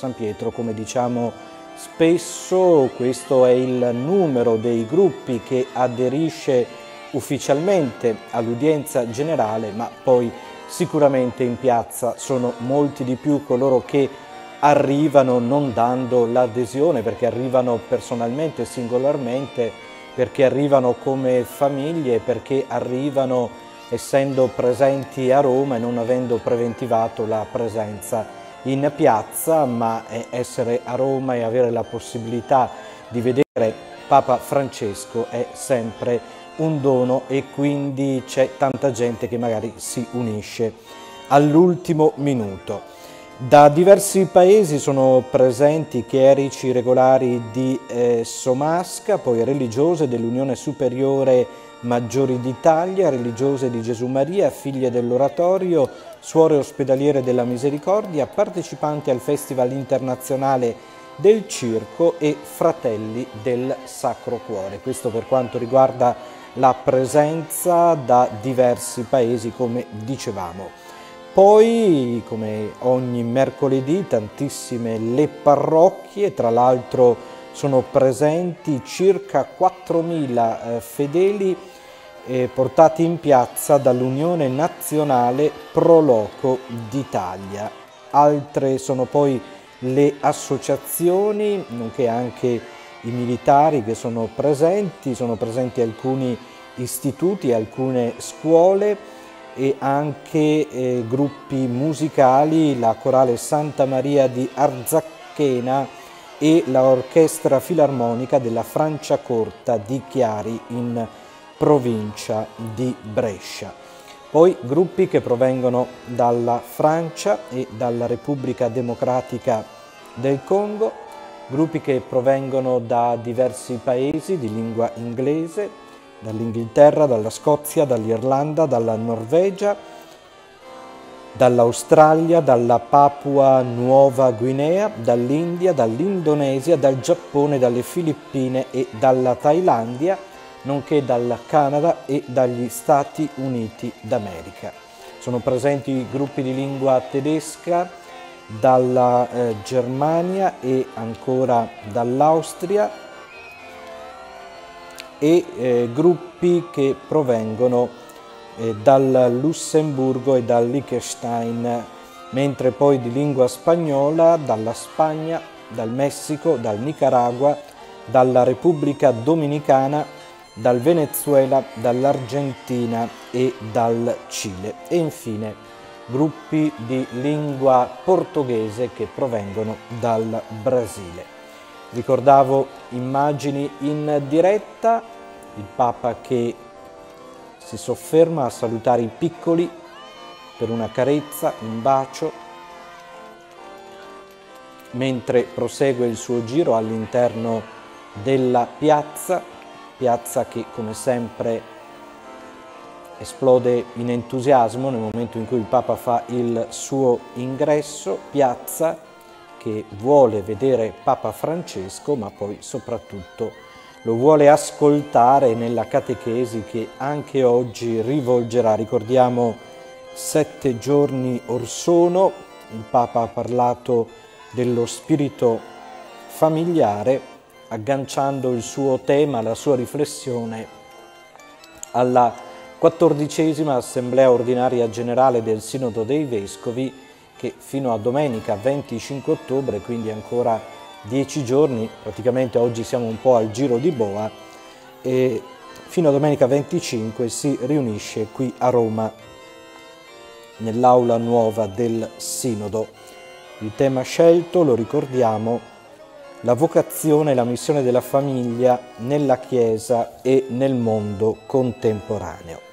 San Pietro. Come diciamo spesso, questo è il numero dei gruppi che aderisce ufficialmente all'udienza generale, ma poi sicuramente in piazza sono molti di più coloro che arrivano non dando l'adesione, perché arrivano personalmente, singolarmente, perché arrivano come famiglie, perché arrivano essendo presenti a Roma e non avendo preventivato la presenza in piazza, ma essere a Roma e avere la possibilità di vedere Papa Francesco è sempre un dono, e quindi c'è tanta gente che magari si unisce all'ultimo minuto. Da diversi paesi sono presenti chierici regolari di Somasca, poi religiose dell'Unione Superiore Maggiori d'Italia, religiose di Gesù Maria, figlie dell'Oratorio, suore ospedaliere della Misericordia, partecipanti al Festival internazionale del Circo e fratelli del Sacro Cuore. Questo per quanto riguarda la presenza da diversi paesi, come dicevamo. Poi, come ogni mercoledì, tantissime le parrocchie, tra l'altro sono presenti circa 4.000 fedeli portati in piazza dall'Unione Nazionale Pro Loco d'Italia. Altre sono poi le associazioni, nonché anche i militari che sono presenti alcuni istituti, alcune scuole e anche gruppi musicali, la Corale Santa Maria di Arzacchena e l'Orchestra Filarmonica della Franciacorta di Chiari in provincia di Brescia. Poi gruppi che provengono dalla Francia e dalla Repubblica Democratica del Congo, gruppi che provengono da diversi paesi di lingua inglese, dall'Inghilterra, dalla Scozia, dall'Irlanda, dalla Norvegia, dall'Australia, dalla Papua Nuova Guinea, dall'India, dall'Indonesia, dal Giappone, dalle Filippine e dalla Thailandia, nonché dal Canada e dagli Stati Uniti d'America. Sono presenti gruppi di lingua tedesca dalla Germania e ancora dall'Austria, e gruppi che provengono dal Lussemburgo e dal Liechtenstein, mentre poi di lingua spagnola dalla Spagna, dal Messico, dal Nicaragua, dalla Repubblica Dominicana, dal Venezuela, dall'Argentina e dal Cile, e infine gruppi di lingua portoghese che provengono dal Brasile. Ricordavo immagini in diretta, il Papa che si sofferma a salutare i piccoli per una carezza, un bacio, mentre prosegue il suo giro all'interno della piazza che come sempre esplode in entusiasmo nel momento in cui il Papa fa il suo ingresso, piazza che vuole vedere Papa Francesco, ma poi soprattutto lo vuole ascoltare nella catechesi che anche oggi rivolgerà. Ricordiamo 7 giorni or sono, il Papa ha parlato dello spirito familiare, agganciando il suo tema, la sua riflessione alla 14ª Assemblea Ordinaria Generale del Sinodo dei Vescovi, che fino a domenica 25 ottobre, quindi ancora 10 giorni, praticamente oggi siamo un po' al giro di boa, e fino a domenica 25 si riunisce qui a Roma, nell'aula nuova del Sinodo. Il tema scelto, lo ricordiamo, la vocazione e la missione della famiglia nella Chiesa e nel mondo contemporaneo.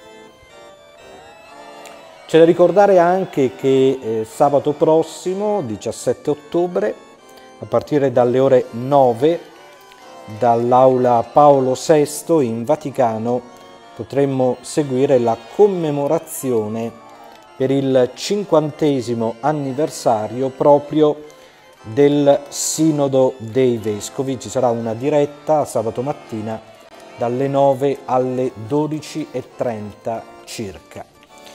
C'è da ricordare anche che sabato prossimo, 17 ottobre, a partire dalle ore 9, dall'aula Paolo VI in Vaticano, potremmo seguire la commemorazione per il 50° anniversario proprio del Sinodo dei Vescovi. Ci sarà una diretta sabato mattina dalle 9 alle 12:30 circa.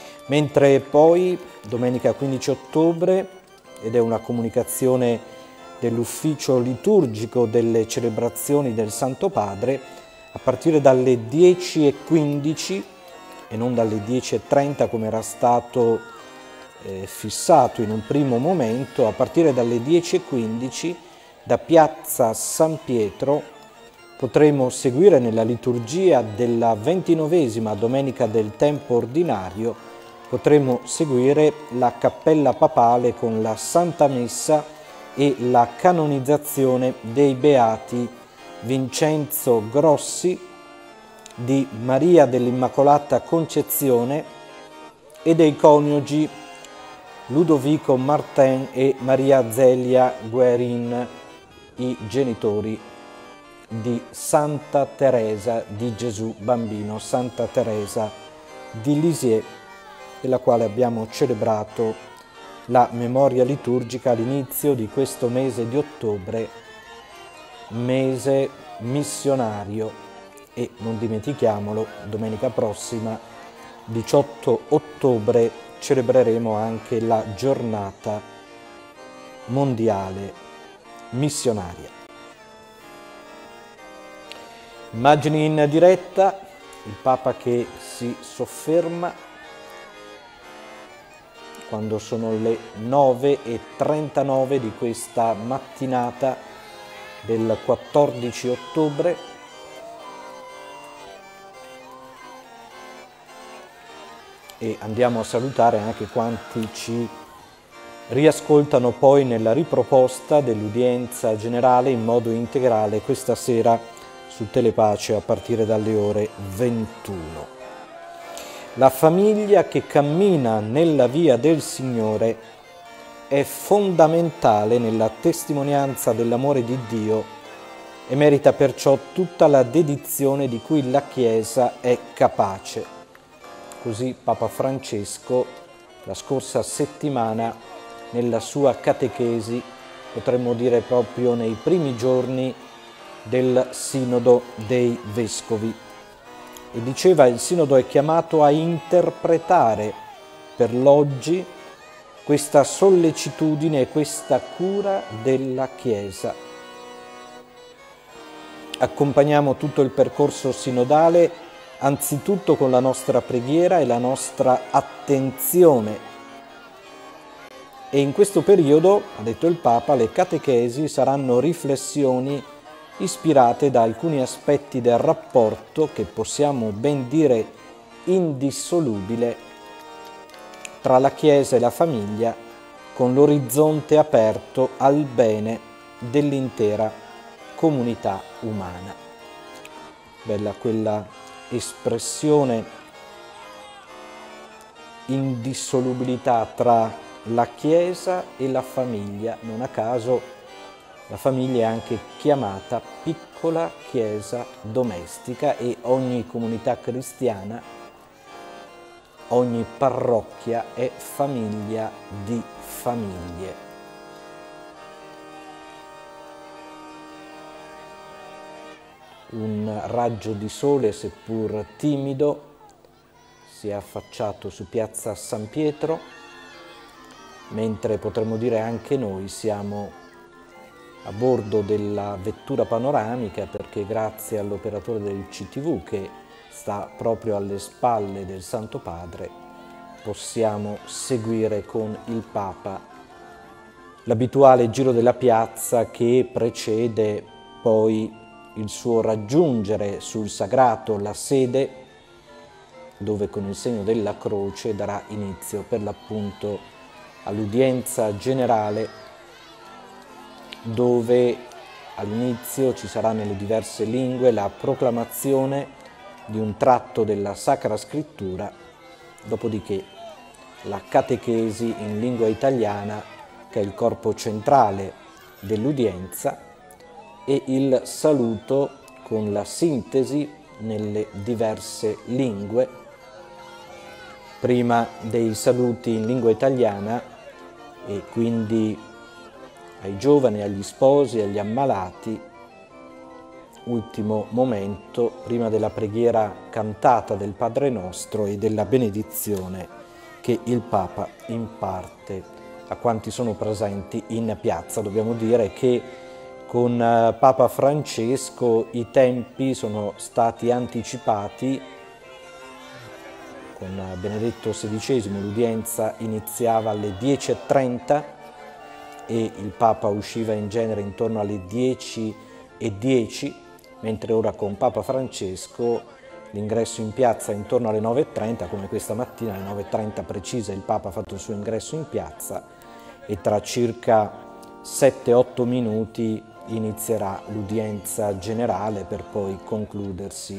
Mentre poi domenica 15 ottobre, ed è una comunicazione dell'ufficio liturgico delle celebrazioni del Santo Padre a partire dalle 10:15 e non dalle 10:30 come era stato fissato in un primo momento. A partire dalle 10:15 da Piazza San Pietro potremo seguire nella liturgia della 29esima domenica del tempo ordinario, potremo seguire la Cappella Papale con la Santa Messa e la canonizzazione dei Beati Vincenzo Grossi, di Maria dell'Immacolata Concezione e dei coniugi Ludovico Martin e Maria Zelia Guerin, i genitori di Santa Teresa di Gesù Bambino, Santa Teresa di Lisieux, della quale abbiamo celebrato la memoria liturgica all'inizio di questo mese di ottobre, mese missionario. E non dimentichiamolo, domenica prossima, 18 ottobre, celebreremo anche la giornata mondiale missionaria. Immagini in diretta, il Papa che si sofferma quando sono le 9:39 di questa mattinata del 14 ottobre. E andiamo a salutare anche quanti ci riascoltano poi nella riproposta dell'udienza generale in modo integrale questa sera su Telepace a partire dalle ore 21. La famiglia che cammina nella via del Signore è fondamentale nella testimonianza dell'amore di Dio e merita perciò tutta la dedizione di cui la Chiesa è capace. Così Papa Francesco la scorsa settimana nella sua catechesi, potremmo dire proprio nei primi giorni del Sinodo dei Vescovi, e diceva: il Sinodo è chiamato a interpretare per l'oggi questa sollecitudine e questa cura della Chiesa. Accompagniamo tutto il percorso sinodale anzitutto con la nostra preghiera e la nostra attenzione. E in questo periodo, ha detto il Papa, le catechesi saranno riflessioni ispirate da alcuni aspetti del rapporto che possiamo ben dire indissolubile tra la Chiesa e la famiglia, con l'orizzonte aperto al bene dell'intera comunità umana. Bella quella espressione, indissolubilità tra la Chiesa e la famiglia. Non a caso la famiglia è anche chiamata piccola Chiesa domestica, e ogni comunità cristiana, ogni parrocchia è famiglia di famiglie. Un raggio di sole, seppur timido, si è affacciato su Piazza San Pietro, mentre potremmo dire anche noi siamo a bordo della vettura panoramica, perché grazie all'operatore del CTV che sta proprio alle spalle del Santo Padre possiamo seguire con il Papa l'abituale giro della piazza che precede poi il suo raggiungere sul sagrato la sede, dove con il segno della croce darà inizio per l'appunto all'udienza generale, dove all'inizio ci sarà nelle diverse lingue la proclamazione di un tratto della Sacra Scrittura, dopodiché la catechesi in lingua italiana, che è il corpo centrale dell'udienza, e il saluto con la sintesi nelle diverse lingue. Prima dei saluti in lingua italiana, e quindi ai giovani, agli sposi, agli ammalati, ultimo momento prima della preghiera cantata del Padre Nostro e della benedizione che il Papa imparte a quanti sono presenti in piazza. Dobbiamo dire che con Papa Francesco i tempi sono stati anticipati. Con Benedetto XVI l'udienza iniziava alle 10:30 e il Papa usciva in genere intorno alle 10:10, mentre ora con Papa Francesco l'ingresso in piazza è intorno alle 9:30, come questa mattina alle 9:30 precise il Papa ha fatto il suo ingresso in piazza e tra circa 7-8 minuti inizierà l'udienza generale per poi concludersi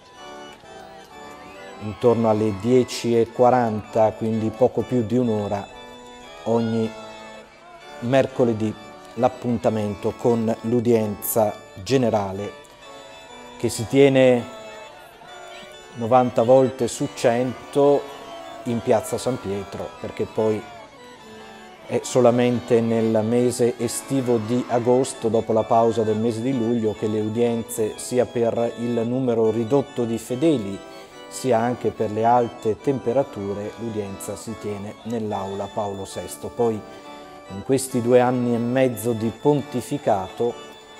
intorno alle 10:40, quindi poco più di un'ora ogni mercoledì l'appuntamento con l'udienza generale che si tiene 90 volte su 100 in piazza San Pietro, perché poi è solamente nel mese estivo di agosto, dopo la pausa del mese di luglio, che le udienze, sia per il numero ridotto di fedeli sia anche per le alte temperature, l'udienza si tiene nell'aula Paolo VI. Poi in questi 2 anni e mezzo di pontificato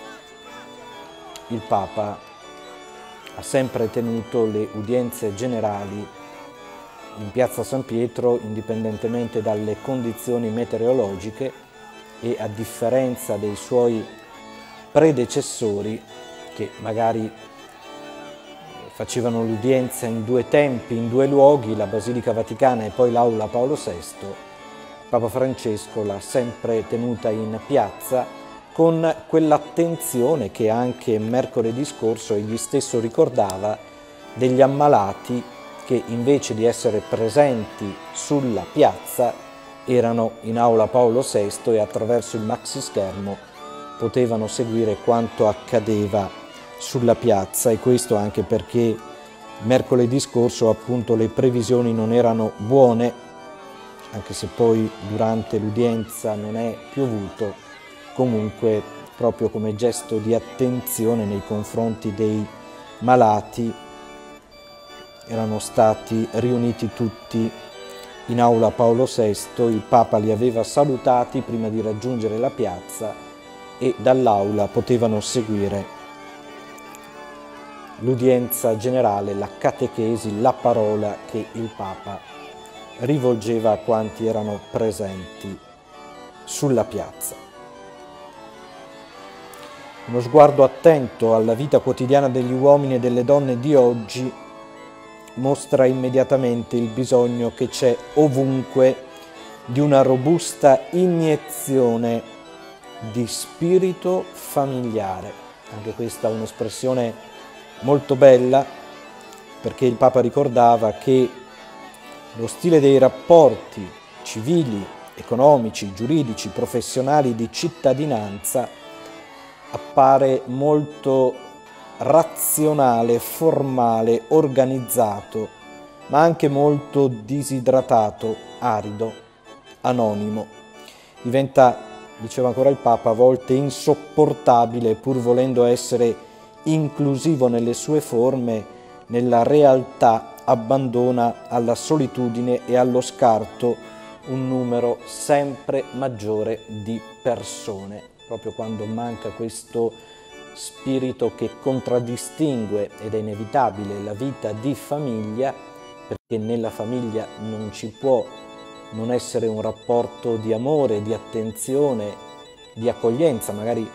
il Papa ha sempre tenuto le udienze generali in piazza San Pietro indipendentemente dalle condizioni meteorologiche e a differenza dei suoi predecessori che magari facevano l'udienza in 2 tempi, in 2 luoghi, la Basilica Vaticana e poi l'aula Paolo VI, Papa Francesco l'ha sempre tenuta in piazza con quell'attenzione che anche mercoledì scorso egli stesso ricordava degli ammalati che invece di essere presenti sulla piazza erano in aula Paolo VI e attraverso il maxischermo potevano seguire quanto accadeva sulla piazza, e questo anche perché mercoledì scorso appunto le previsioni non erano buone, anche se poi durante l'udienza non è piovuto. Comunque proprio come gesto di attenzione nei confronti dei malati erano stati riuniti tutti in aula Paolo VI, il Papa li aveva salutati prima di raggiungere la piazza e dall'aula potevano seguire l'udienza generale, la catechesi, la parola che il Papa rivolgeva a quanti erano presenti sulla piazza. Uno sguardo attento alla vita quotidiana degli uomini e delle donne di oggi mostra immediatamente il bisogno che c'è ovunque di una robusta iniezione di spirito familiare. Anche questa è un'espressione molto bella, perché il Papa ricordava che lo stile dei rapporti civili, economici, giuridici, professionali, di cittadinanza appare molto razionale, formale, organizzato, ma anche molto disidratato, arido, anonimo. Diventa, diceva ancora il Papa, a volte insopportabile, pur volendo essere inclusivo nelle sue forme, nella realtà abbandona alla solitudine e allo scarto un numero sempre maggiore di persone, proprio quando manca questo spirito che contraddistingue, ed è inevitabile, la vita di famiglia, perché nella famiglia non ci può non essere un rapporto di amore, di attenzione, di accoglienza, magari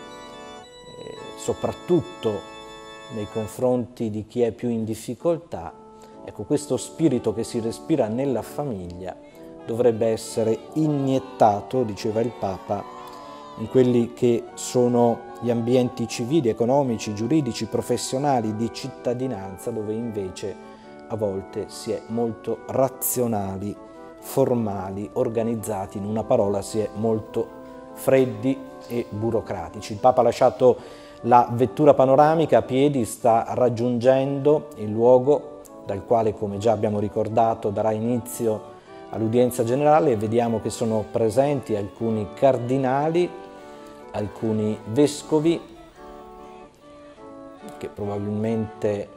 soprattutto nei confronti di chi è più in difficoltà. Ecco, questo spirito che si respira nella famiglia dovrebbe essere iniettato, diceva il Papa, in quelli che sono gli ambienti civili, economici, giuridici, professionali, di cittadinanza, dove invece a volte si è molto razionali, formali, organizzati, in una parola si è molto freddi e burocratici. Il Papa ha lasciato la vettura panoramica a piedi, sta raggiungendo il luogo dal quale, come già abbiamo ricordato, darà inizio all'udienza generale, e vediamo che sono presenti alcuni cardinali, alcuni vescovi che probabilmente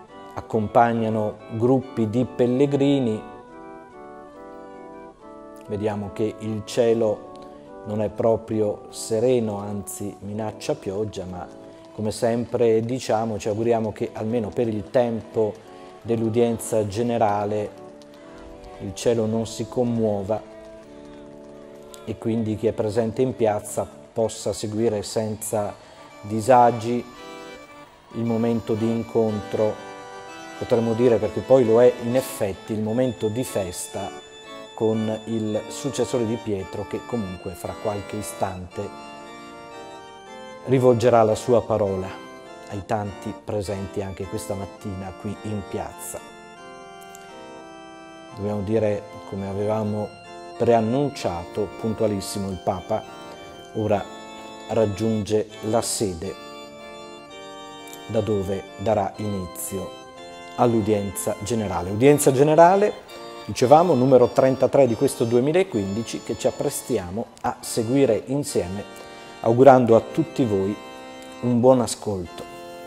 accompagnano gruppi di pellegrini. vediamo che il cielo non è proprio sereno, anzi minaccia pioggia, ma come sempre diciamo, ci auguriamo che almeno per il tempo dell'udienza generale il cielo non si commuova e quindi chi è presente in piazza possa seguire senza disagi il momento di incontro, potremmo dire, perché poi lo è in effetti, il momento di festa con il successore di Pietro che comunque fra qualche istante rivolgerà la sua parola ai tanti presenti anche questa mattina qui in piazza. Dobbiamo dire, come avevamo preannunciato, puntualissimo il Papa ora raggiunge la sede da dove darà inizio all'udienza generale. Udienza generale, dicevamo, numero 33 di questo 2015, che ci apprestiamo a seguire insieme, augurando a tutti voi un buon ascolto.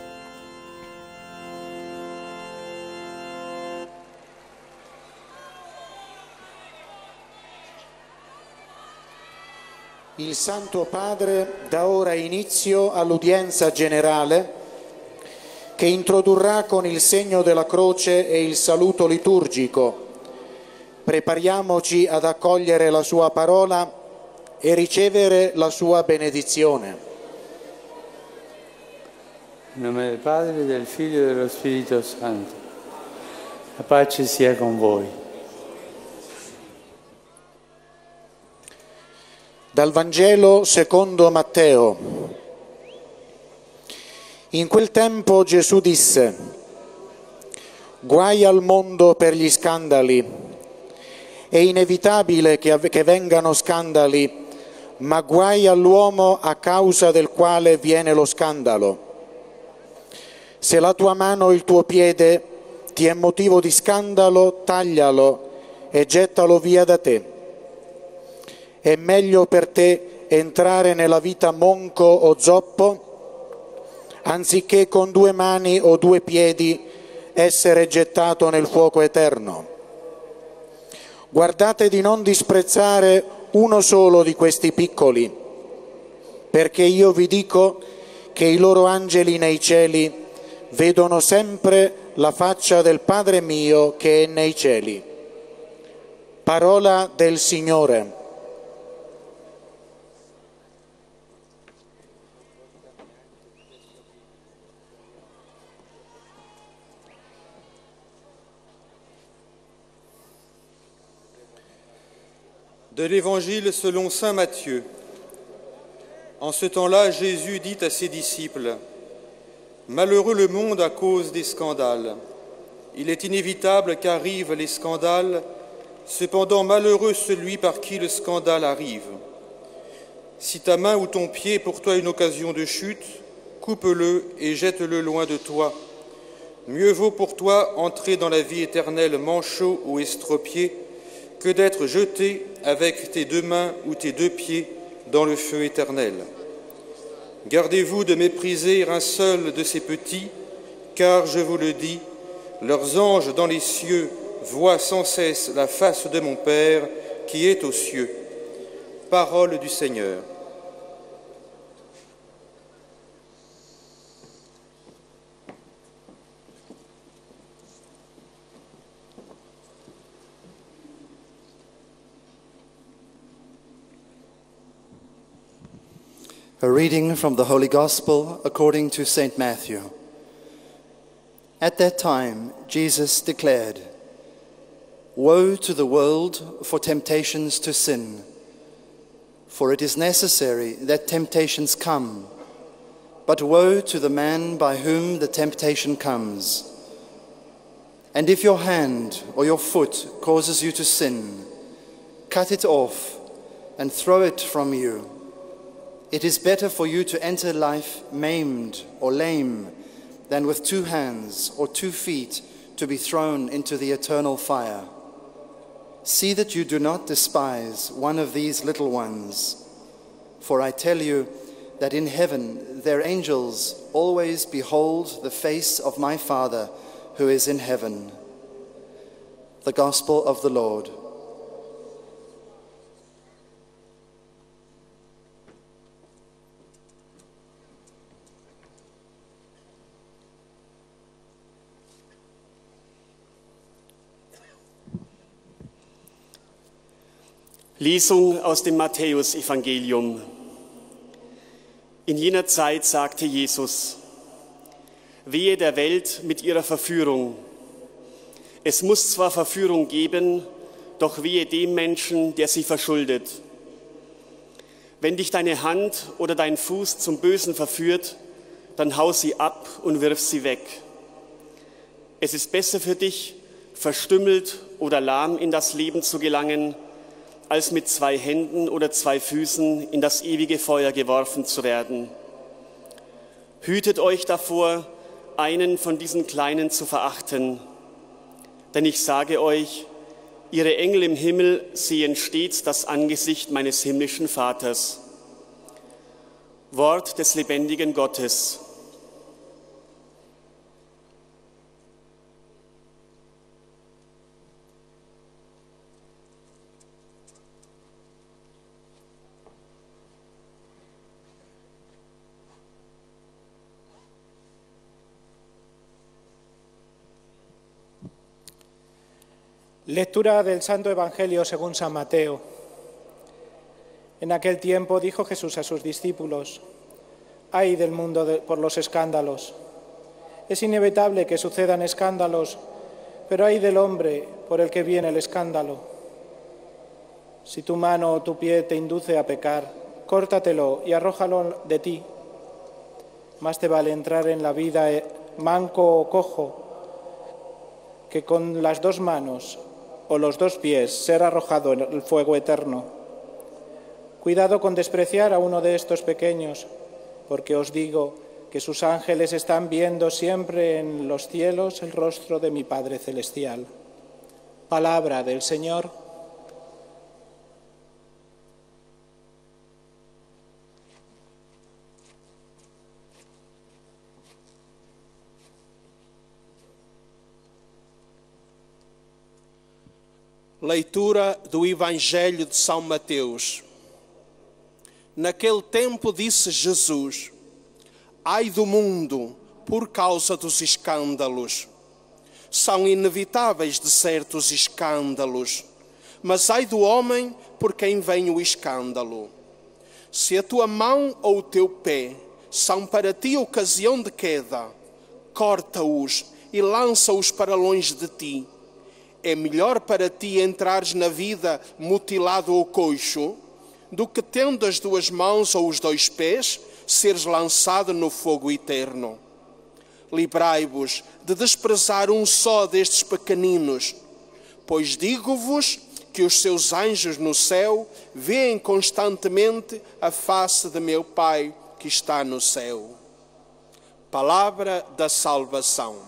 Il Santo Padre dà ora inizio all'udienza generale che introdurrà con il segno della croce e il saluto liturgico. Prepariamoci ad accogliere la sua parola e ricevere la sua benedizione. In nome del Padre, del Figlio e dello Spirito Santo. La pace sia con voi. Dal Vangelo secondo Matteo. In quel tempo Gesù disse: guai al mondo per gli scandali. È inevitabile che vengano scandali, ma guai all'uomo a causa del quale viene lo scandalo. Se la tua mano o il tuo piede ti è motivo di scandalo, taglialo e gettalo via da te. È meglio per te entrare nella vita monco o zoppo, anziché con 2 mani o 2 piedi essere gettato nel fuoco eterno. Guardate di non disprezzare uno solo di questi piccoli, perché io vi dico che i loro angeli nei cieli vedono sempre la faccia del Padre mio che è nei cieli. Parola del Signore. De l'Évangile selon saint Matthieu. En ce temps-là, Jésus dit à ses disciples: malheureux le monde à cause des scandales. Il est inévitable qu'arrivent les scandales, cependant malheureux celui par qui le scandale arrive. Si ta main ou ton pied est pour toi une occasion de chute, coupe-le et jette-le loin de toi. Mieux vaut pour toi entrer dans la vie éternelle manchot ou estropié que d'être jeté avec tes 2 mains ou tes 2 pieds dans le feu éternel. Gardez-vous de mépriser un seul de ces petits, car, je vous le dis, leurs anges dans les cieux voient sans cesse la face de mon Père qui est aux cieux. Parole du Seigneur. A reading from the Holy Gospel according to St. Matthew. At that time, Jesus declared, "Woe to the world for temptations to sin, for it is necessary that temptations come, but woe to the man by whom the temptation comes. And if your hand or your foot causes you to sin, cut it off and throw it from you. It is better for you to enter life maimed or lame than with 2 hands or 2 feet to be thrown into the eternal fire. See that you do not despise one of these little ones, for I tell you that in heaven their angels always behold the face of my Father who is in heaven." The Gospel of the Lord. Lesung aus dem Matthäusevangelium. In jener Zeit sagte Jesus: Wehe der Welt mit ihrer Verführung. Es muss zwar Verführung geben, doch wehe dem Menschen, der sie verschuldet. Wenn dich deine Hand oder dein Fuß zum Bösen verführt, dann hau sie ab und wirf sie weg. Es ist besser für dich, verstümmelt oder lahm in das Leben zu gelangen, als mit 2 Händen oder 2 Füßen in das ewige Feuer geworfen zu werden. Hütet euch davor, einen von diesen Kleinen zu verachten. Denn ich sage euch, ihre Engel im Himmel sehen stets das Angesicht meines himmlischen Vaters. Wort des lebendigen Gottes. Lectura del Santo Evangelio según San Mateo. En aquel tiempo dijo Jesús a sus discípulos: «Ay del mundo por los escándalos. Es inevitable que sucedan escándalos, pero ay del hombre por el que viene el escándalo. Si tu mano o tu pie te induce a pecar, córtatelo y arrójalo de ti. Más te vale entrar en la vida manco o cojo que con las 2 manos o los 2 pies ser arrojado en el fuego eterno. Cuidado con despreciar a uno de estos pequeños, porque os digo que sus ángeles están viendo siempre en los cielos el rostro de mi Padre Celestial». Palabra del Señor. Leitura do Evangelho de São Mateus. Naquele tempo disse Jesus: Ai do mundo por causa dos escândalos. São inevitáveis de certos escândalos, mas ai do homem por quem vem o escândalo. Se a tua mão ou o teu pé são para ti ocasião de queda, corta-os e lança-os para longe de ti. É melhor para ti entrares na vida mutilado ou coxo, do que tendo as 2 mãos ou os 2 pés, seres lançado no fogo eterno. Livrai-vos de desprezar um só destes pequeninos, pois digo-vos que os seus anjos no céu veem constantemente a face de meu Pai que está no céu. Palavra da salvação.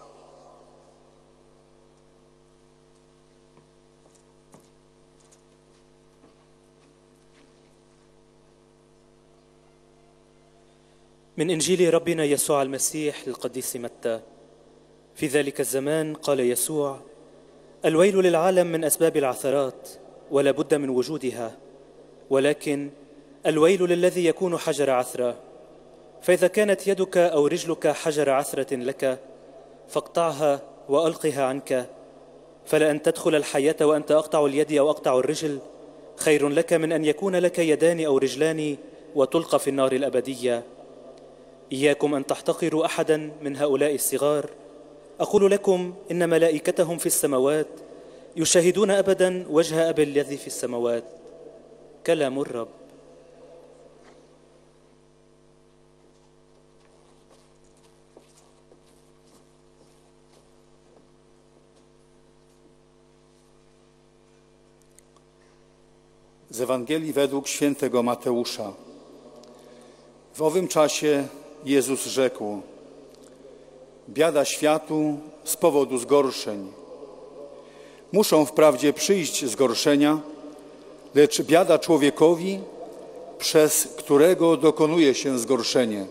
من إنجيل ربنا يسوع المسيح للقديس متى. في ذلك الزمان قال يسوع: الويل للعالم من أسباب العثرات، ولا بد من وجودها، ولكن الويل للذي يكون حجر عثرة. فإذا كانت يدك أو رجلك حجر عثرة لك فاقطعها وألقها عنك، فلأن تدخل الحياة وأنت أقطع اليد أو أقطع الرجل خير لك من أن يكون لك يدان أو رجلان وتلقى في النار الأبدية. إياكم أن تحتقروا أحدا من هؤلاء الصغار، أقول لكم إن ملائكتهم في السماوات يشاهدون أبدا وجه أبي الذي في السماوات. كلام الرب. Z Ewangelii według świętego Mateusza. W owym czasie Jezus rzekł: biada światu z powodu zgorszeń. Muszą wprawdzie przyjść zgorszenia, lecz biada człowiekowi, przez którego dokonuje się zgorszenie.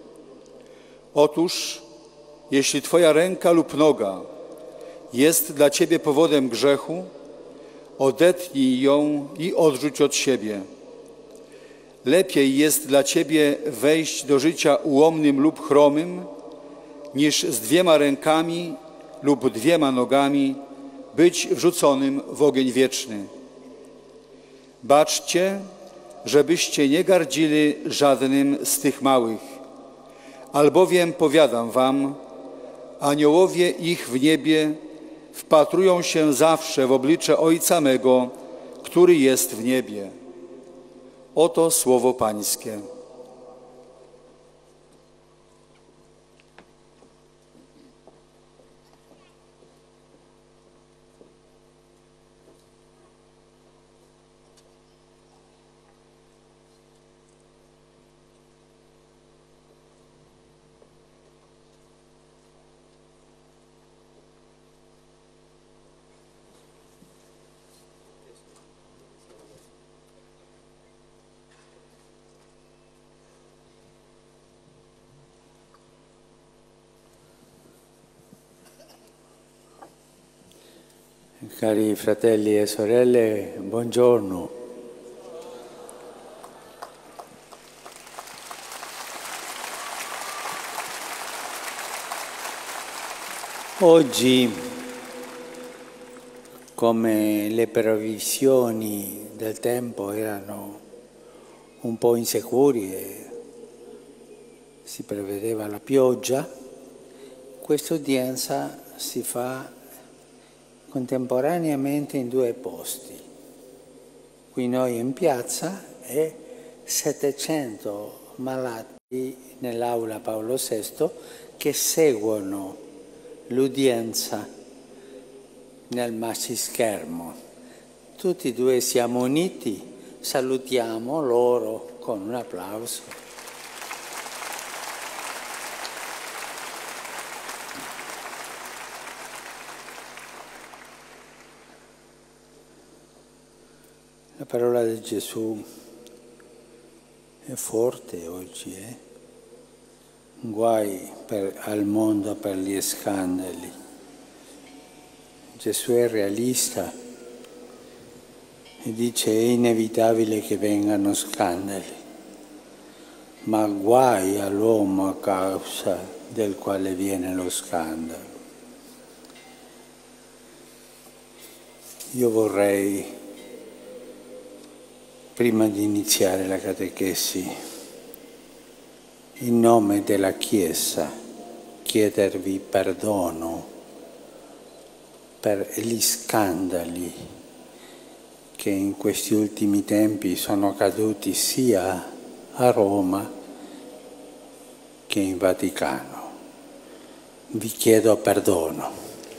Otóż, jeśli twoja ręka lub noga jest dla ciebie powodem grzechu, odetnij ją i odrzuć od siebie. Lepiej jest dla ciebie wejść do życia ułomnym lub chromym, niż z 2 rękami lub 2 nogami być wrzuconym w ogień wieczny. Baczcie, żebyście nie gardzili żadnym z tych małych. Albowiem, powiadam wam, aniołowie ich w niebie wpatrują się zawsze w oblicze Ojca mego, który jest w niebie. Oto słowo Pańskie. Cari fratelli e sorelle, buongiorno. Oggi, come le previsioni del tempo erano un po' insicuri e si prevedeva la pioggia, questa udienza si fa contemporaneamente in due posti. Qui noi in piazza e 700 malati nell'aula Paolo VI che seguono l'udienza nel maxischermo. Tutti e due siamo uniti, salutiamo loro con un applauso. La parola di Gesù è forte oggi, Guai al mondo per gli scandali. Gesù è realista e dice è inevitabile che vengano scandali, ma guai all'uomo a causa del quale viene lo scandalo. Io vorrei, prima di iniziare la catechesi, in nome della Chiesa, chiedervi perdono per gli scandali che in questi ultimi tempi sono accaduti sia a Roma che in Vaticano. Vi chiedo perdono.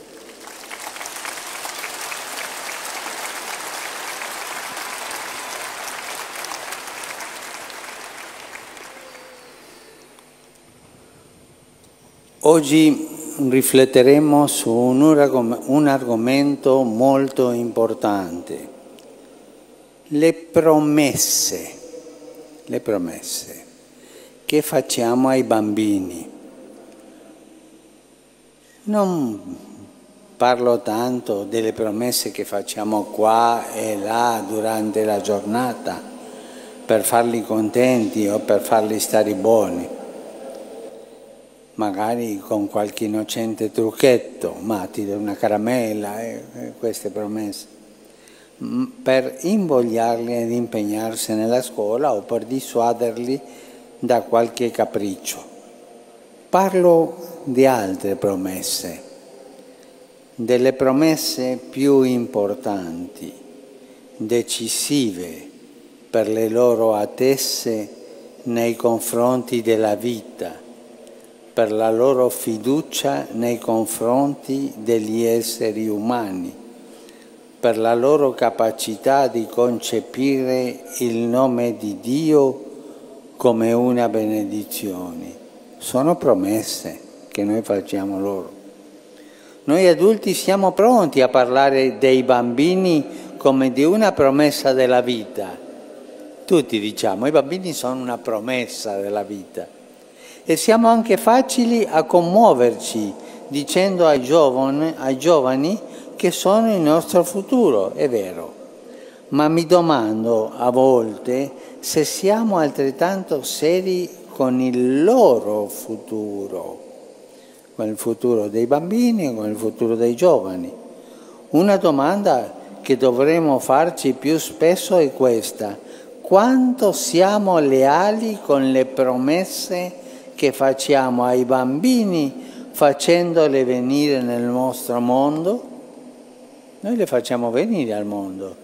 Oggi rifletteremo su un argomento molto importante, le promesse che facciamo ai bambini. Non parlo tanto delle promesse che facciamo qua e là durante la giornata per farli contenti o per farli stare buoni, magari con qualche innocente trucchetto, ma ti do una caramella, queste promesse, per invogliarli ad impegnarsi nella scuola o per dissuaderli da qualche capriccio. Parlo di altre promesse, delle promesse più importanti, decisive per le loro attese nei confronti della vita, per la loro fiducia nei confronti degli esseri umani, per la loro capacità di concepire il nome di Dio come una benedizione. Sono promesse che noi facciamo loro. Noi adulti siamo pronti a parlare dei bambini come di una promessa della vita. Tutti diciamo, i bambini sono una promessa della vita. E siamo anche facili a commuoverci dicendo ai giovani che sono il nostro futuro, è vero. Ma mi domando a volte se siamo altrettanto seri con il loro futuro, con il futuro dei bambini e con il futuro dei giovani. Una domanda che dovremmo farci più spesso è questa: quanto siamo leali con le promesse che facciamo ai bambini facendole venire nel nostro mondo? Noi le facciamo venire al mondo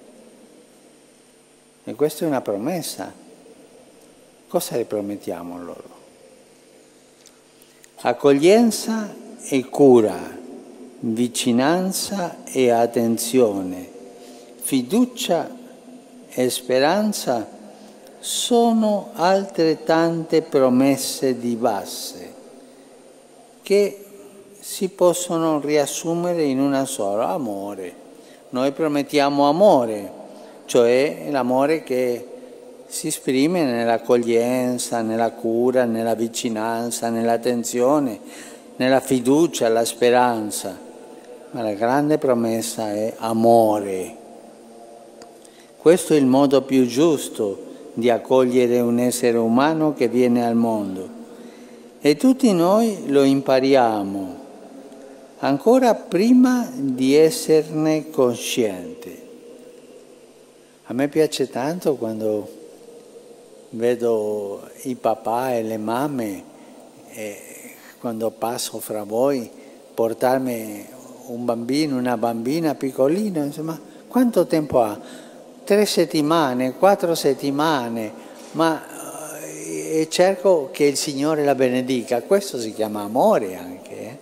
e questa è una promessa. Cosa le promettiamo loro? Accoglienza e cura, vicinanza e attenzione, fiducia e speranza sono altrettante promesse di base che si possono riassumere in una sola: amore. Noi promettiamo amore, cioè l'amore che si esprime nell'accoglienza, nella cura, nella vicinanza, nell'attenzione, nella fiducia, la speranza. Ma la grande promessa è amore. Questo è il modo più giusto di accogliere un essere umano che viene al mondo. E tutti noi lo impariamo, ancora prima di esserne coscienti. A me piace tanto quando vedo i papà e le mamme, quando passo fra voi, portarmi un bambino, una bambina piccolina, insomma, quanto tempo ha? 3 settimane, 4 settimane, e cerco che il Signore la benedica. Questo si chiama amore anche.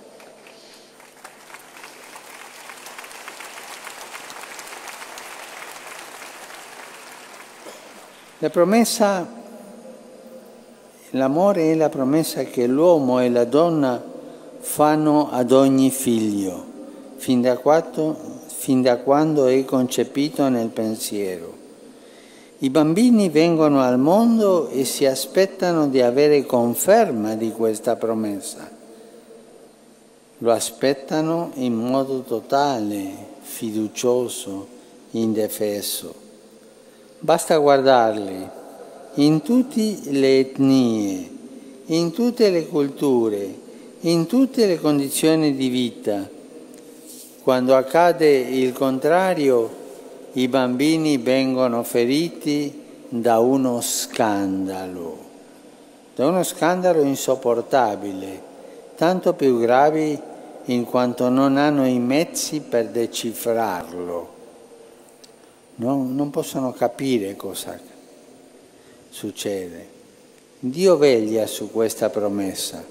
La promessa, l'amore è la promessa che l'uomo e la donna fanno ad ogni figlio, fin da quando è concepito nel pensiero. I bambini vengono al mondo e si aspettano di avere conferma di questa promessa. Lo aspettano in modo totale, fiducioso, indefeso. Basta guardarli in tutte le etnie, in tutte le culture, in tutte le condizioni di vita. Quando accade il contrario, i bambini vengono feriti da uno scandalo insopportabile, tanto più grave in quanto non hanno i mezzi per decifrarlo. Non possono capire cosa succede. Dio veglia su questa promessa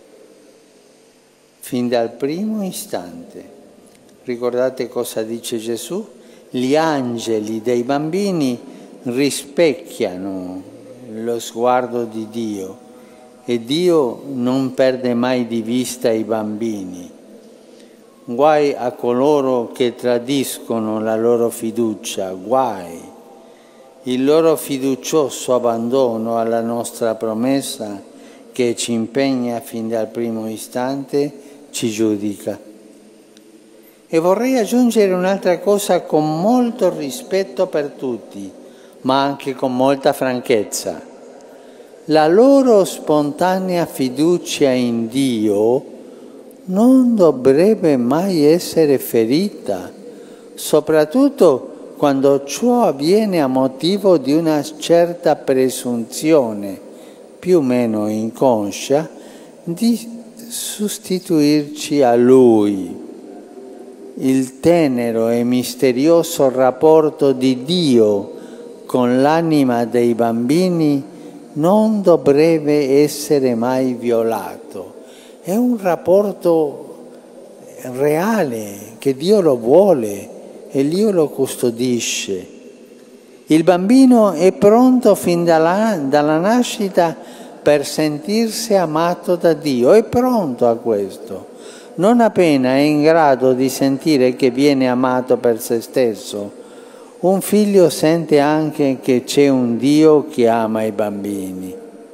fin dal primo istante. Ricordate cosa dice Gesù? Gli angeli dei bambini rispecchiano lo sguardo di Dio e Dio non perde mai di vista i bambini. Guai a coloro che tradiscono la loro fiducia, guai. Il loro fiducioso abbandono alla nostra promessa che ci impegna fin dal primo istante ci giudica. E vorrei aggiungere un'altra cosa con molto rispetto per tutti, ma anche con molta franchezza. La loro spontanea fiducia in Dio non dovrebbe mai essere ferita, soprattutto quando ciò avviene a motivo di una certa presunzione, più o meno inconscia, di sostituirci a Lui. Il tenero e misterioso rapporto di Dio con l'anima dei bambini non dovrebbe essere mai violato. È un rapporto reale, che Dio lo vuole e Dio lo custodisce. Il bambino è pronto fin dalla nascita per sentirsi amato da Dio, è pronto a questo. Non appena è in grado di sentire che viene amato per se stesso, un figlio sente anche che c'è un Dio che ama i bambini.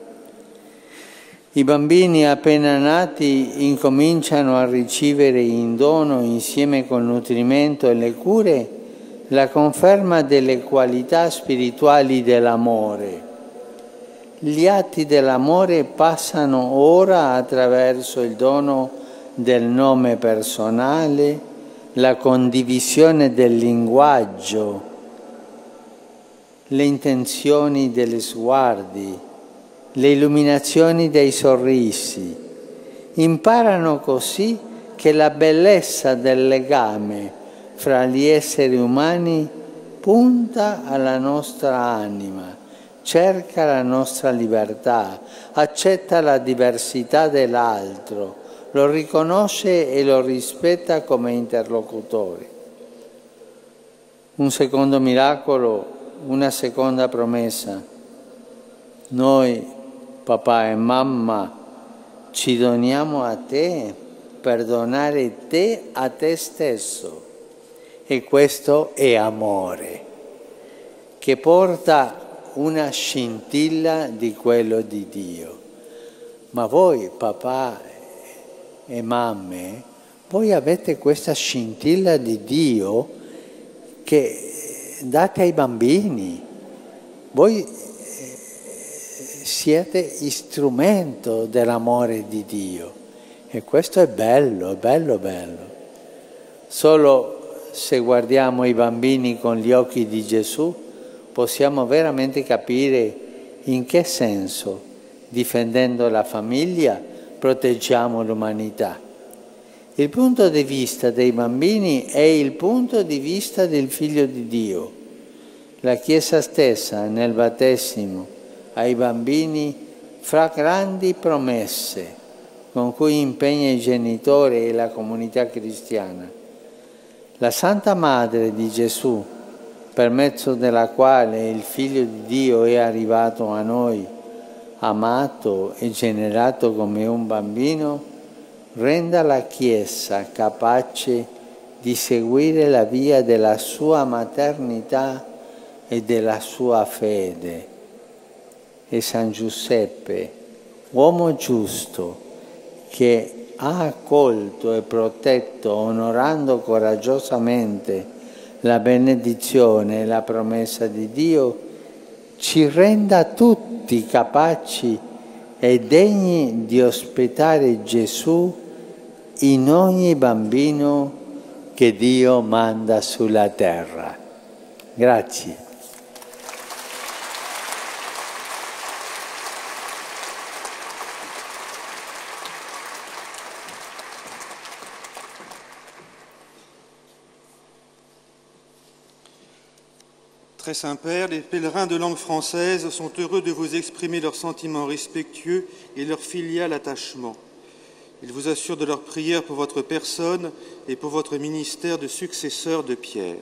I bambini appena nati incominciano a ricevere in dono, insieme col nutrimento e le cure, la conferma delle qualità spirituali dell'amore. Gli atti dell'amore passano ora attraverso il dono del nome personale, la condivisione del linguaggio, le intenzioni degli sguardi, le illuminazioni dei sorrisi. Imparano così che la bellezza del legame fra gli esseri umani punta alla nostra anima, cerca la nostra libertà, accetta la diversità dell'altro, lo riconosce e lo rispetta come interlocutore. Un secondo miracolo, una seconda promessa. Noi, papà e mamma, ci doniamo a te per donare te a te stesso. E questo è amore, che porta una scintilla di quello di Dio. Ma voi, papà e mamme, voi avete questa scintilla di Dio che date ai bambini. Voi siete strumento dell'amore di Dio. E questo è bello, bello, bello. Solo se guardiamo i bambini con gli occhi di Gesù, possiamo veramente capire in che senso, difendendo la famiglia, proteggiamo l'umanità. Il punto di vista dei bambini è il punto di vista del Figlio di Dio. La Chiesa stessa, nel battesimo, ai bambini fra grandi promesse, con cui impegna i genitori e la comunità cristiana. La Santa Madre di Gesù, per mezzo della quale il Figlio di Dio è arrivato a noi, amato e generato come un bambino, renda la Chiesa capace di seguire la via della sua maternità e della sua fede. E San Giuseppe, uomo giusto, che ha accolto e protetto, onorando coraggiosamente la benedizione e la promessa di Dio, ci renda tutti capaci e degni di ospitare Gesù in ogni bambino che Dio manda sulla terra. Grazie. Très Saint-Père, les pèlerins de langue française sont heureux de vous exprimer leurs sentiments respectueux et leur filial attachement. Ils vous assurent de leur prière pour votre personne et pour votre ministère de successeur de Pierre.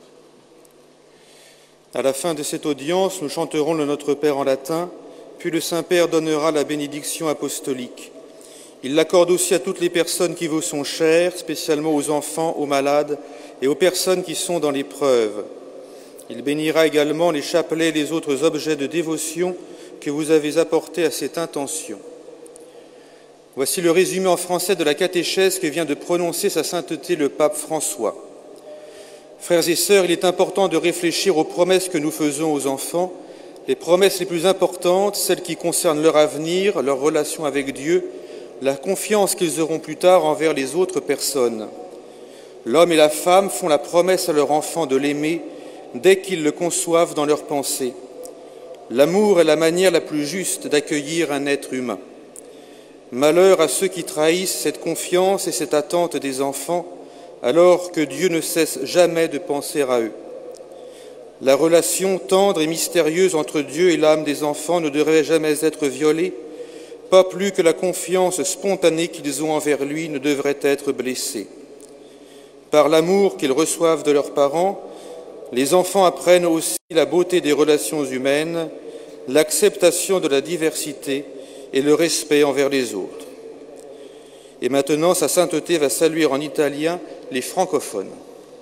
À la fin de cette audience, nous chanterons le Notre Père en latin, puis le Saint-Père donnera la bénédiction apostolique. Il l'accorde aussi à toutes les personnes qui vous sont chères, spécialement aux enfants, aux malades et aux personnes qui sont dans l'épreuve. Il bénira également les chapelets et les autres objets de dévotion que vous avez apportés à cette intention. Voici le résumé en français de la catéchèse que vient de prononcer sa sainteté le pape François. Frères et sœurs, il est important de réfléchir aux promesses que nous faisons aux enfants, les promesses les plus importantes, celles qui concernent leur avenir, leur relation avec Dieu, la confiance qu'ils auront plus tard envers les autres personnes. L'homme et la femme font la promesse à leur enfant de l'aimer dès qu'ils le conçoivent dans leurs pensées. L'amour est la manière la plus juste d'accueillir un être humain. Malheur à ceux qui trahissent cette confiance et cette attente des enfants, alors que Dieu ne cesse jamais de penser à eux. La relation tendre et mystérieuse entre Dieu et l'âme des enfants ne devrait jamais être violée, pas plus que la confiance spontanée qu'ils ont envers lui ne devrait être blessée. Par l'amour qu'ils reçoivent de leurs parents, les enfants apprennent aussi la beauté des relations humaines, l'acceptation de la diversité et le respect envers les autres. Et maintenant, sa sainteté va saluer en italien les francophones.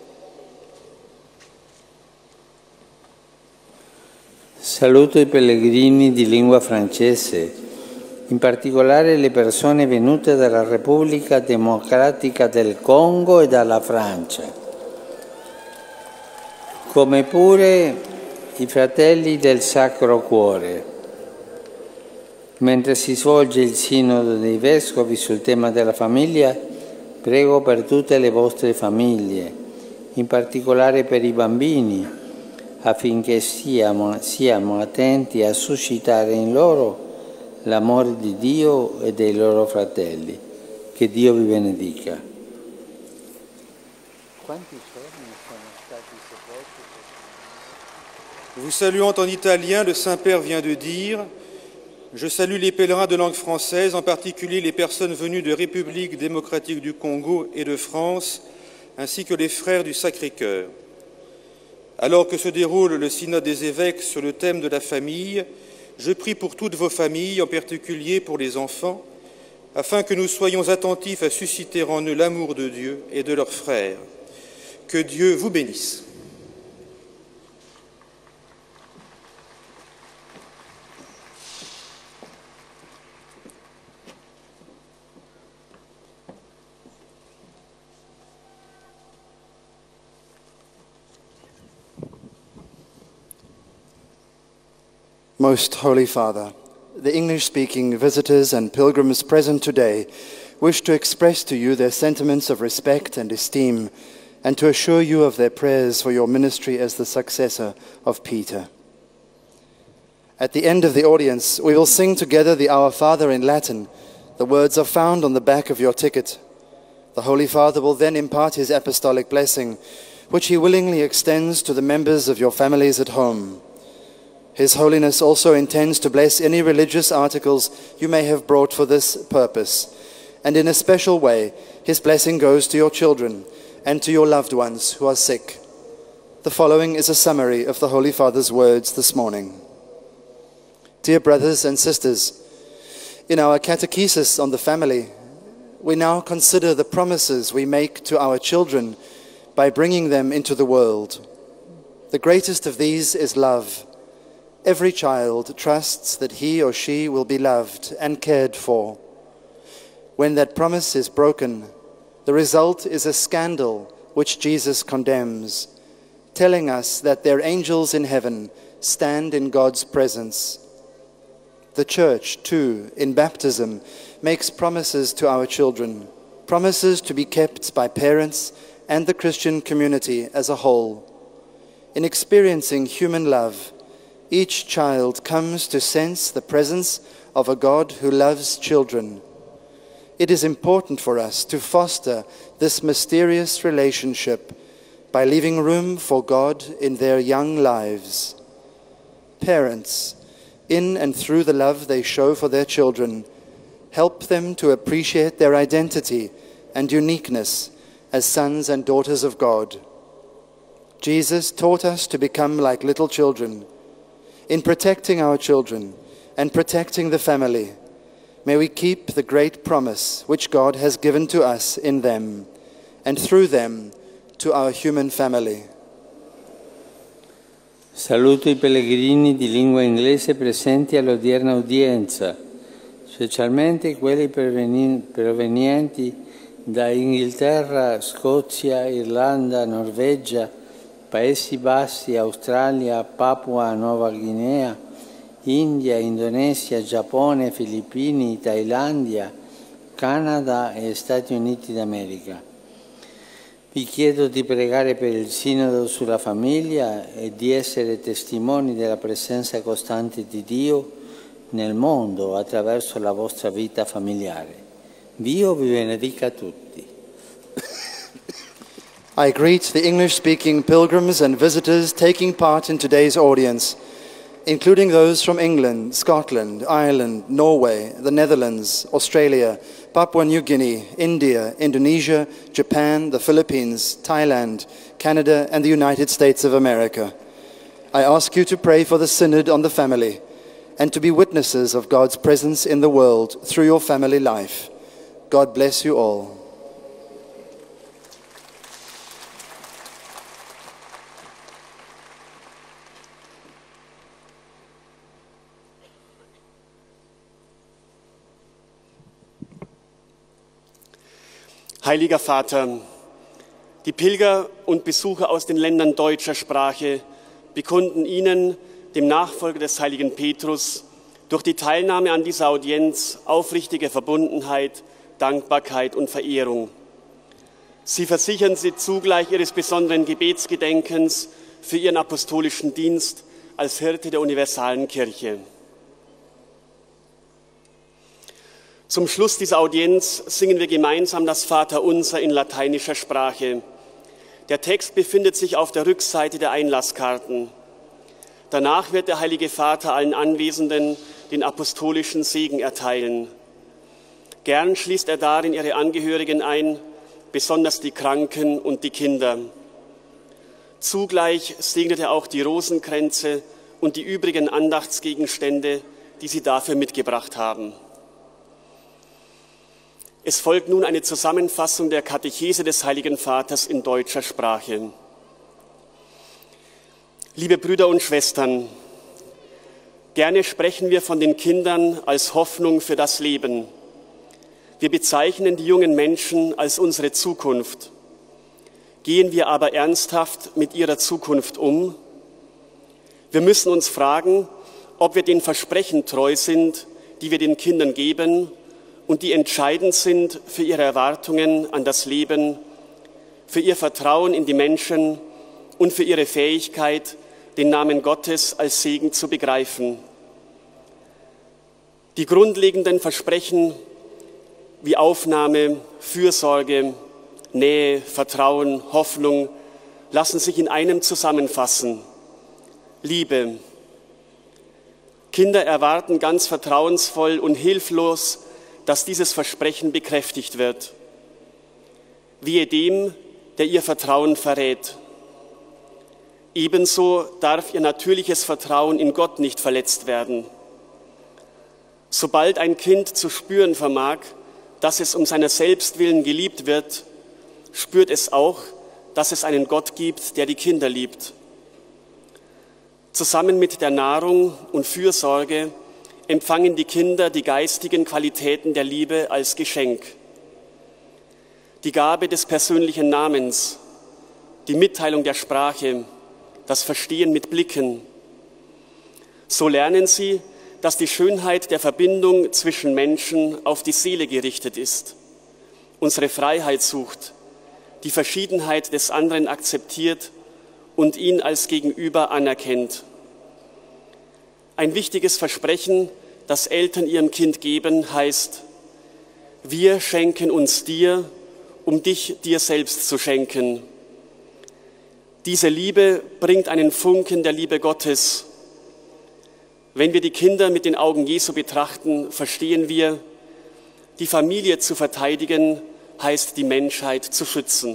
Saluto i pellegrini di lingua francese, in particolare le persone venute dalla Repubblica Democratica del Congo e dalla Francia, come pure i fratelli del Sacro Cuore. Mentre si svolge il Sinodo dei Vescovi sul tema della famiglia, Prego per tutte le vostre famiglie, in particolare per i bambini, affinché siamo attenti a suscitare in loro l'amore di Dio e dei loro fratelli. Che Dio vi benedica. Quanti giorni sono stati sepolti? Vous saluant en italien, le Saint-Père vient de dire « Je salue les pèlerins de langue française, en particulier les personnes venues de République démocratique du Congo et de France, ainsi que les frères du Sacré-Cœur. Alors que se déroule le synode des évêques sur le thème de la famille, je prie pour toutes vos familles, en particulier pour les enfants, afin que nous soyons attentifs à susciter en eux l'amour de Dieu et de leurs frères. Que Dieu vous bénisse. Most Holy Father, the English-speaking visitors and pilgrims present today wish to express to you their sentiments of respect and esteem and to assure you of their prayers for your ministry as the successor of Peter. At the end of the audience, we will sing together the Our Father in Latin. The words are found on the back of your ticket. The Holy Father will then impart his apostolic blessing, which he willingly extends to the members of your families at home. His Holiness also intends to bless any religious articles you may have brought for this purpose. And in a special way, his blessing goes to your children and to your loved ones who are sick. The following is a summary of the Holy Father's words this morning. Dear brothers and sisters, in our catechesis on the family, we now consider the promises we make to our children by bringing them into the world. The greatest of these is love. Every child trusts that he or she will be loved and cared for. When that promise is broken, the result is a scandal which Jesus condemns, telling us that their angels in heaven stand in God's presence. The Church, too, in baptism, makes promises to our children, promises to be kept by parents and the Christian community as a whole. In experiencing human love, each child comes to sense the presence of a God who loves children. It is important for us to foster this mysterious relationship by leaving room for God in their young lives. Parents, in and through the love they show for their children, help them to appreciate their identity and uniqueness as sons and daughters of God. Jesus taught us to become like little children. In protecting our children and protecting the family, may we keep the great promise which God has given to us in them, and through them to our human family. Saluto I pellegrini di lingua inglese presenti all'odierna udienza, specialmente quelli provenienti da Inghilterra, Scozia, Irlanda, Norvegia, Paesi Bassi, Australia, Papua Nuova Guinea, India, Indonesia, Giappone, Filippini, Thailandia, Canada e Stati Uniti d'America. Vi chiedo di pregare per il Sinodo sulla famiglia e di essere testimoni della presenza costante di Dio nel mondo attraverso la vostra vita familiare. Dio vi benedica tutti. I greet the English-speaking pilgrims and visitors taking part in today's audience, including those from England, Scotland, Ireland, Norway, the Netherlands, Australia, Papua New Guinea, India, Indonesia, Japan, the Philippines, Thailand, Canada, and the United States of America. I ask you to pray for the Synod on the family and to be witnesses of God's presence in the world through your family life. God bless you all. Heiliger Vater, die Pilger und Besucher aus den Ländern deutscher Sprache bekunden Ihnen, dem Nachfolger des heiligen Petrus, durch die Teilnahme an dieser Audienz aufrichtige Verbundenheit, Dankbarkeit und Verehrung. Sie versichern sie zugleich ihres besonderen Gebetsgedenkens für ihren apostolischen Dienst als Hirte der universalen Kirche. Zum Schluss dieser Audienz singen wir gemeinsam das Vaterunser in lateinischer Sprache. Der Text befindet sich auf der Rückseite der Einlasskarten. Danach wird der Heilige Vater allen Anwesenden den apostolischen Segen erteilen. Gern schließt er darin ihre Angehörigen ein, besonders die Kranken und die Kinder. Zugleich segnet er auch die Rosenkränze und die übrigen Andachtsgegenstände, die sie dafür mitgebracht haben. Es folgt nun eine Zusammenfassung der Katechese des Heiligen Vaters in deutscher Sprache. Liebe Brüder und Schwestern, gerne sprechen wir von den Kindern als Hoffnung für das Leben. Wir bezeichnen die jungen Menschen als unsere Zukunft. Gehen wir aber ernsthaft mit ihrer Zukunft um? Wir müssen uns fragen, ob wir den Versprechen treu sind, die wir den Kindern geben und die entscheidend sind für ihre Erwartungen an das Leben, für ihr Vertrauen in die Menschen und für ihre Fähigkeit, den Namen Gottes als Segen zu begreifen. Die grundlegenden Versprechen wie Aufnahme, Fürsorge, Nähe, Vertrauen, Hoffnung lassen sich in einem zusammenfassen: Liebe. Kinder erwarten ganz vertrauensvoll und hilflos, dass dieses Versprechen bekräftigt wird. Wehe dem, der ihr Vertrauen verrät. Ebenso darf ihr natürliches Vertrauen in Gott nicht verletzt werden. Sobald ein Kind zu spüren vermag, dass es um seiner selbst willen geliebt wird, spürt es auch, dass es einen Gott gibt, der die Kinder liebt. Zusammen mit der Nahrung und Fürsorge empfangen die Kinder die geistigen Qualitäten der Liebe als Geschenk. Die Gabe des persönlichen Namens, die Mitteilung der Sprache, das Verstehen mit Blicken. So lernen sie, dass die Schönheit der Verbindung zwischen Menschen auf die Seele gerichtet ist, unsere Freiheit sucht, die Verschiedenheit des anderen akzeptiert und ihn als Gegenüber anerkennt. Ein wichtiges Versprechen, das Eltern ihrem Kind geben, heißt: Wir schenken uns dir, um dich dir selbst zu schenken. Diese Liebe bringt einen Funken der Liebe Gottes. Wenn wir die Kinder mit den Augen Jesu betrachten, verstehen wir, die Familie zu verteidigen, heißt die Menschheit zu schützen.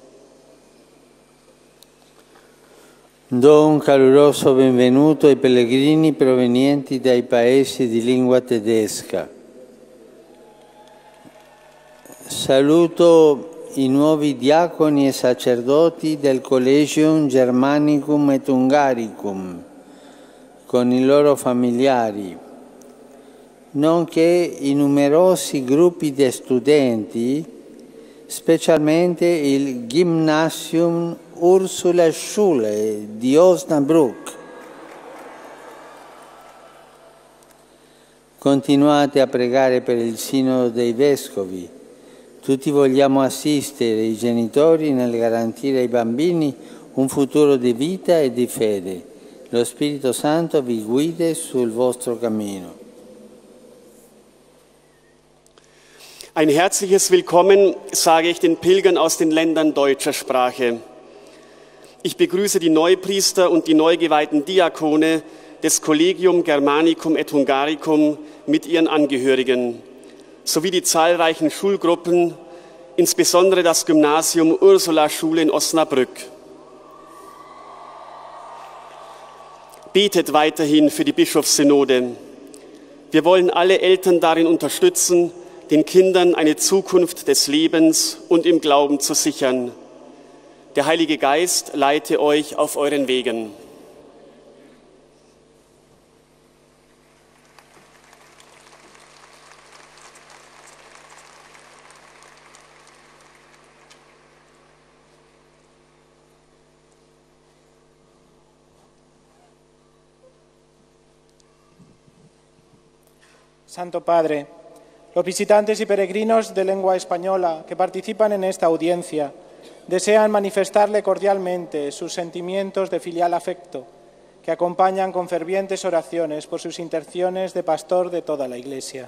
Do un caloroso benvenuto ai pellegrini provenienti dai paesi di lingua tedesca. Saluto i nuovi diaconi e sacerdoti del Collegium Germanicum et Hungaricum con i loro familiari, nonché i numerosi gruppi di studenti, specialmente il Gymnasium Ursula Schule di Osnabrück. Continuate a pregare per il Sinodo dei Vescovi. Tutti vogliamo assistere i genitori nel garantire ai bambini un futuro di vita e di fede. Lo Spirito Santo vi guide sul vostro cammino. Ein herzliches Willkommen sage ich den Pilgern aus den Ländern deutscher Sprache. Ich begrüße die Neupriester und die neu geweihten Diakone des Collegium Germanicum et Hungaricum mit ihren Angehörigen, sowie die zahlreichen Schulgruppen, insbesondere das Gymnasium Ursula Schule in Osnabrück. Betet weiterhin für die Bischofssynode. Wir wollen alle Eltern darin unterstützen, den Kindern eine Zukunft des Lebens und im Glauben zu sichern. Der Heilige Geist leite euch auf euren Wegen. Santo Padre, los visitantes y peregrinos de lengua española que participan en esta audiencia desean manifestarle cordialmente sus sentimientos de filial afecto, que acompañan con fervientes oraciones por sus intenciones de pastor de toda la Iglesia.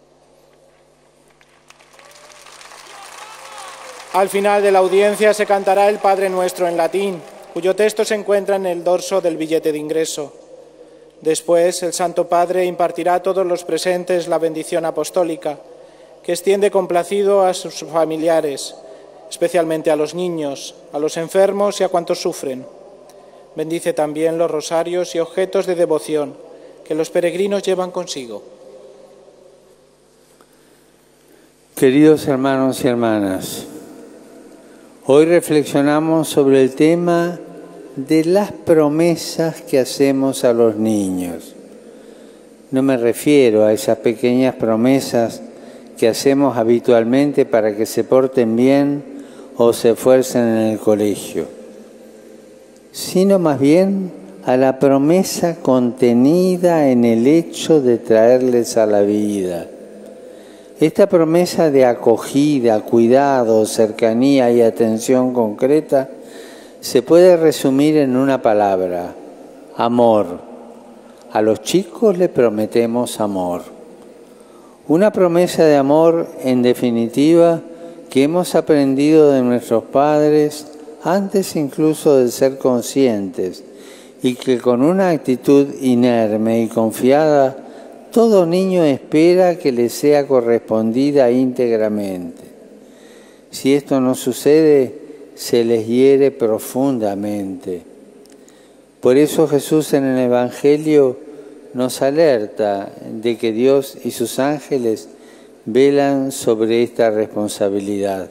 Al final de la audiencia se cantará el Padre Nuestro en latín, cuyo texto se encuentra en el dorso del billete de ingreso. Después, el Santo Padre impartirá a todos los presentes la bendición apostólica, que extiende complacido a sus familiares, especialmente a los niños, a los enfermos y a cuantos sufren. Bendice también los rosarios y objetos de devoción que los peregrinos llevan consigo. Queridos hermanos y hermanas, hoy reflexionamos sobre el tema de las promesas que hacemos a los niños. No me refiero a esas pequeñas promesas que hacemos habitualmente para que se porten bien o se esfuercen en el colegio, sino más bien a la promesa contenida en el hecho de traerles a la vida. Esta promesa de acogida, cuidado, cercanía y atención concreta se puede resumir en una palabra: amor. A los chicos les prometemos amor. Una promesa de amor, en definitiva, que hemos aprendido de nuestros padres antes incluso de ser conscientes, y que con una actitud inerme y confiada todo niño espera que le sea correspondida íntegramente. Si esto no sucede, se les hiere profundamente. Por eso Jesús en el Evangelio nos alerta de que Dios y sus ángeles velan sobre esta responsabilidad.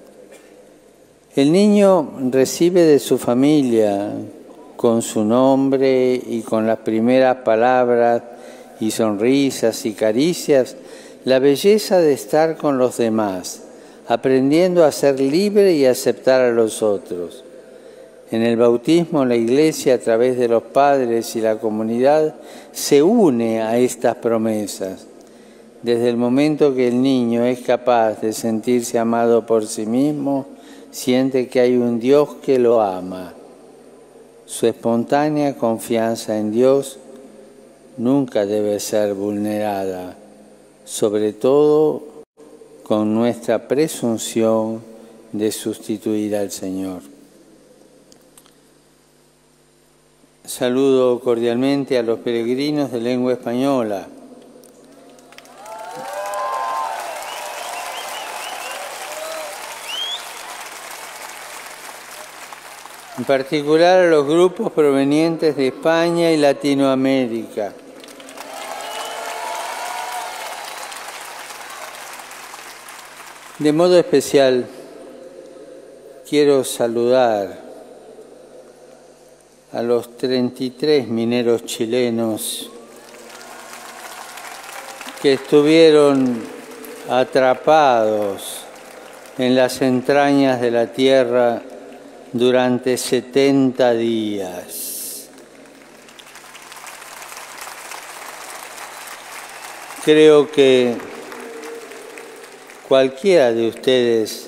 El niño recibe de su familia, con su nombre y con las primeras palabras y sonrisas y caricias, la belleza de estar con los demás, aprendiendo a ser libre y aceptar a los otros. En el bautismo, la Iglesia, a través de los padres y la comunidad, se une a estas promesas. Desde el momento que el niño es capaz de sentirse amado por sí mismo, siente que hay un Dios que lo ama. Su espontánea confianza en Dios nunca debe ser vulnerada, sobre todo con nuestra presunción de sustituir al Señor. Saludo cordialmente a los peregrinos de lengua española. En particular a los grupos provenientes de España y Latinoamérica. De modo especial, quiero saludar a los 33 mineros chilenos que estuvieron atrapados en las entrañas de la tierra durante 70 días. Creo que cualquiera de ustedes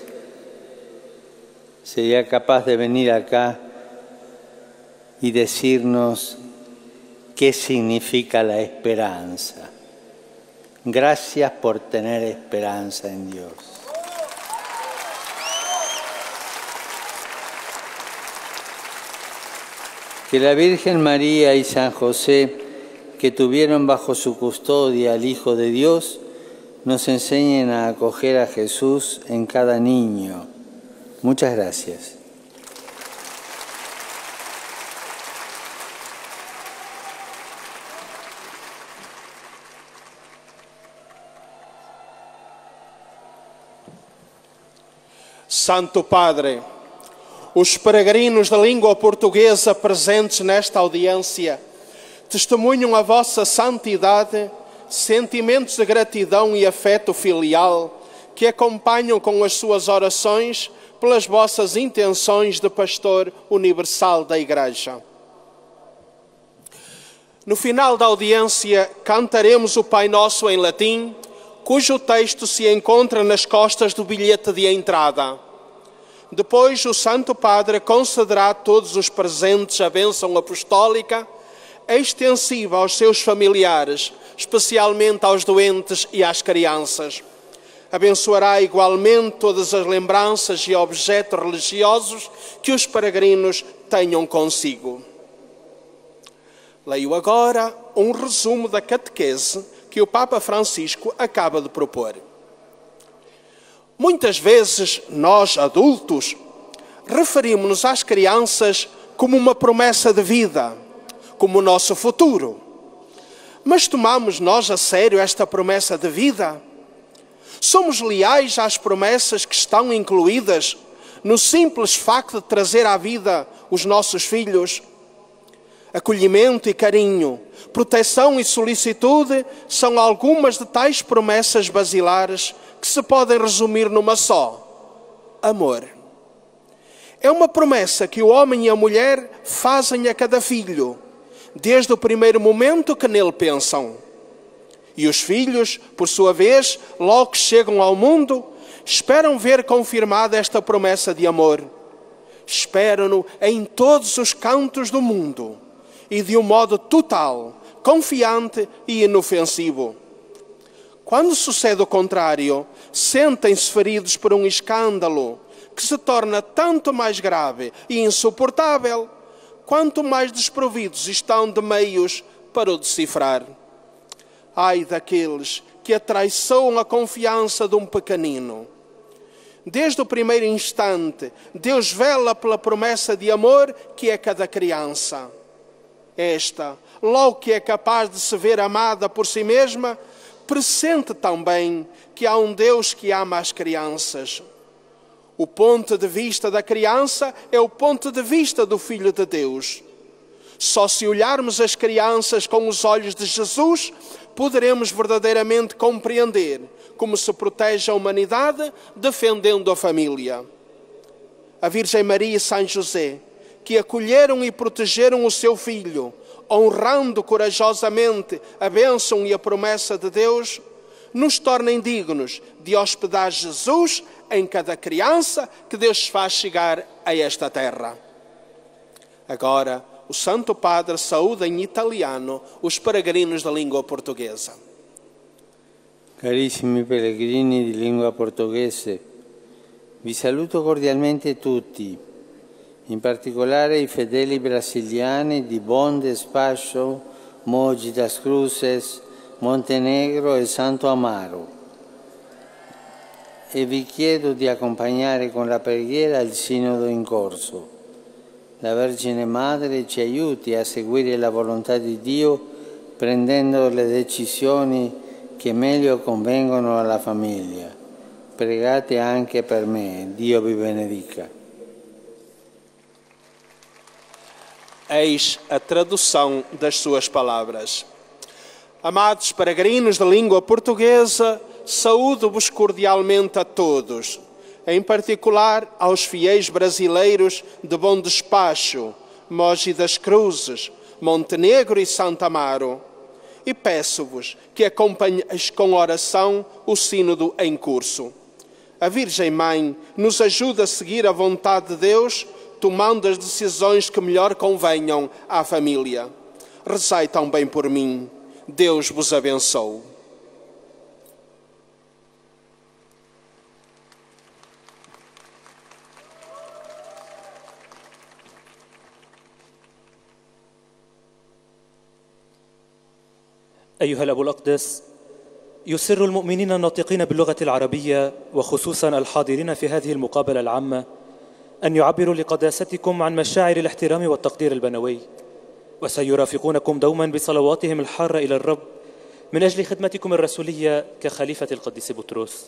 sería capaz de venir acá y decirnos qué significa la esperanza. Gracias por tener esperanza en Dios. Que la Virgen María y San José, que tuvieron bajo su custodia al Hijo de Dios, nos enseñen a acoger a Jesús en cada niño. Muchas gracias. Santo Padre, os peregrinos da língua portuguesa presentes nesta audiência testemunham a vossa santidade, sentimentos de gratidão e afeto filial que acompanham com as suas orações pelas vossas intenções de pastor universal da Igreja. No final da audiência, cantaremos o Pai Nosso em latim, cujo texto se encontra nas costas do bilhete de entrada. Depois o Santo Padre concederá a todos os presentes a bênção apostólica, extensiva aos seus familiares, especialmente aos doentes e às crianças. Abençoará igualmente todas as lembranças e objetos religiosos que os peregrinos tenham consigo. Leio agora um resumo da catequese que o Papa Francisco acaba de propor. Muitas vezes, nós, adultos, referimos-nos às crianças como uma promessa de vida, como o nosso futuro. Mas tomamos nós a sério esta promessa de vida? Somos leais às promessas que estão incluídas no simples facto de trazer à vida os nossos filhos? Acolhimento e carinho, proteção e solicitude são algumas de tais promessas basilares que se podem resumir numa só: amor. É uma promessa que o homem e a mulher fazem a cada filho, desde o primeiro momento que nele pensam. E os filhos, por sua vez, logo que chegam ao mundo, esperam ver confirmada esta promessa de amor. Esperam-no em todos os cantos do mundo e de um modo total, confiante e inofensivo. Quando sucede o contrário, sentem-se feridos por um escândalo que se torna tanto mais grave e insuportável, quanto mais desprovidos estão de meios para o decifrar. Ai daqueles que atraiçoam a confiança de um pequenino. Desde o primeiro instante, Deus vela pela promessa de amor que é cada criança. Esta, logo que é capaz de se ver amada por si mesma, pressente também que há um Deus que ama as crianças. O ponto de vista da criança é o ponto de vista do Filho de Deus. Só se olharmos as crianças com os olhos de Jesus, poderemos verdadeiramente compreender como se protege a humanidade defendendo a família. A Virgem Maria e São José, que acolheram e protegeram o seu filho, honrando corajosamente a bênção e a promessa de Deus, nos tornem dignos de hospedar Jesus em cada criança que Deus faz chegar a esta terra. Agora, o Santo Padre saúda em italiano os peregrinos da língua portuguesa. Carissimi pellegrini di lingua portoghese, vi saluto cordialmente tutti, in particolare i fedeli brasiliani di Bonde, Spascio, Mogi das Cruzes, Montenegro e Santo Amaro, e vi chiedo di accompagnare con la preghiera il sinodo in corso. La Vergine Madre ci aiuti a seguire la volontà di Dio prendendo le decisioni che meglio convengono alla famiglia. Pregate anche per me. Dio vi benedica. Eis a tradução das suas palavras. Amados peregrinos da língua portuguesa, saúdo-vos cordialmente a todos, em particular aos fiéis brasileiros de Bom Despacho, Mogi das Cruzes, Montenegro e Santo Amaro, e peço-vos que acompanheis com oração o sínodo em curso. A Virgem Mãe nos ajuda a seguir a vontade de Deus, tomando as decisões que melhor convenham à família. Rezai também por mim. Deus vos abençoe. أيها الأب الأقدس، يسر المؤمنين الناطقين باللغة العربية وخصوصا الحاضرين في هذه المقابلة العامة أن يعبروا لقداستكم عن مشاعر الاحترام والتقدير البنوي، وسيرافقونكم دوما بصلواتهم الحارة إلى الرب من أجل خدمتكم الرسولية كخليفة القديس بطرس.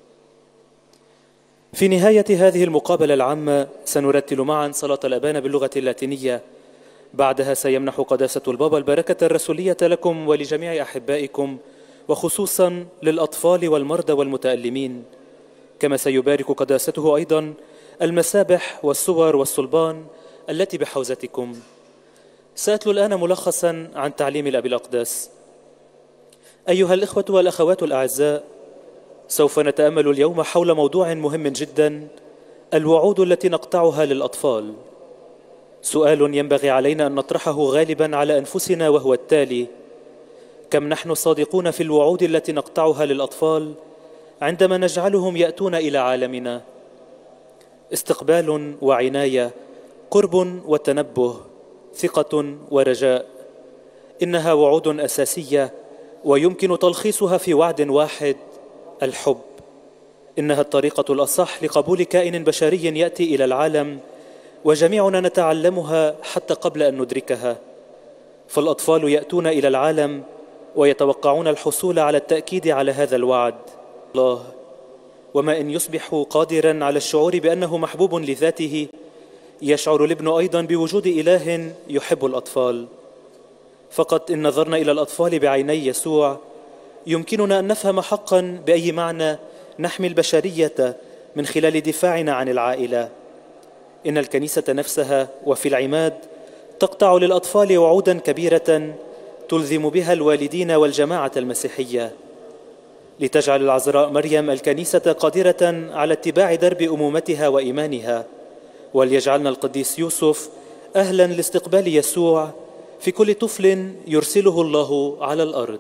في نهاية هذه المقابلة العامة سنرتل معا صلاة الأبان باللغة اللاتينية. بعدها سيمنح قداسة البابا البركة الرسولية لكم ولجميع أحبائكم، وخصوصا للأطفال والمرضى والمتألمين، كما سيبارك قداسته أيضا المسابح والصور والصلبان التي بحوزتكم. سأتلو الآن ملخصا عن تعليم الأب الأقدس. أيها الإخوة والأخوات الأعزاء، سوف نتأمل اليوم حول موضوع مهم جدا الوعود التي نقطعها للأطفال. سؤال ينبغي علينا أن نطرحه غالبا على أنفسنا وهو التالي: كم نحن صادقون في الوعود التي نقطعها للأطفال عندما نجعلهم يأتون إلى عالمنا؟ استقبال وعناية، قرب وتنبه، ثقة ورجاء، إنها وعود أساسية ويمكن تلخيصها في وعد واحد: الحب. إنها الطريقة الأصح لقبول كائن بشري يأتي إلى العالم، وجميعنا نتعلمها حتى قبل أن ندركها. فالأطفال يأتون إلى العالم ويتوقعون الحصول على التأكيد على هذا الوعد. الله، وما إن يصبح قادرا على الشعور بأنه محبوب لذاته، يشعر الابن أيضا بوجود إله يحب الأطفال. فقط إن نظرنا إلى الأطفال بعيني يسوع يمكننا أن نفهم حقا بأي معنى نحمي البشرية من خلال دفاعنا عن العائلة. إن الكنيسة نفسها وفي العماد تقطع للأطفال وعودا كبيرة تلزم بها الوالدين والجماعة المسيحية، لتجعل العذراء مريم الكنيسة قادرة على اتباع درب أمومتها وإيمانها، وليجعلنا القديس يوسف أهلا لاستقبال يسوع في كل طفل يرسله الله على الأرض.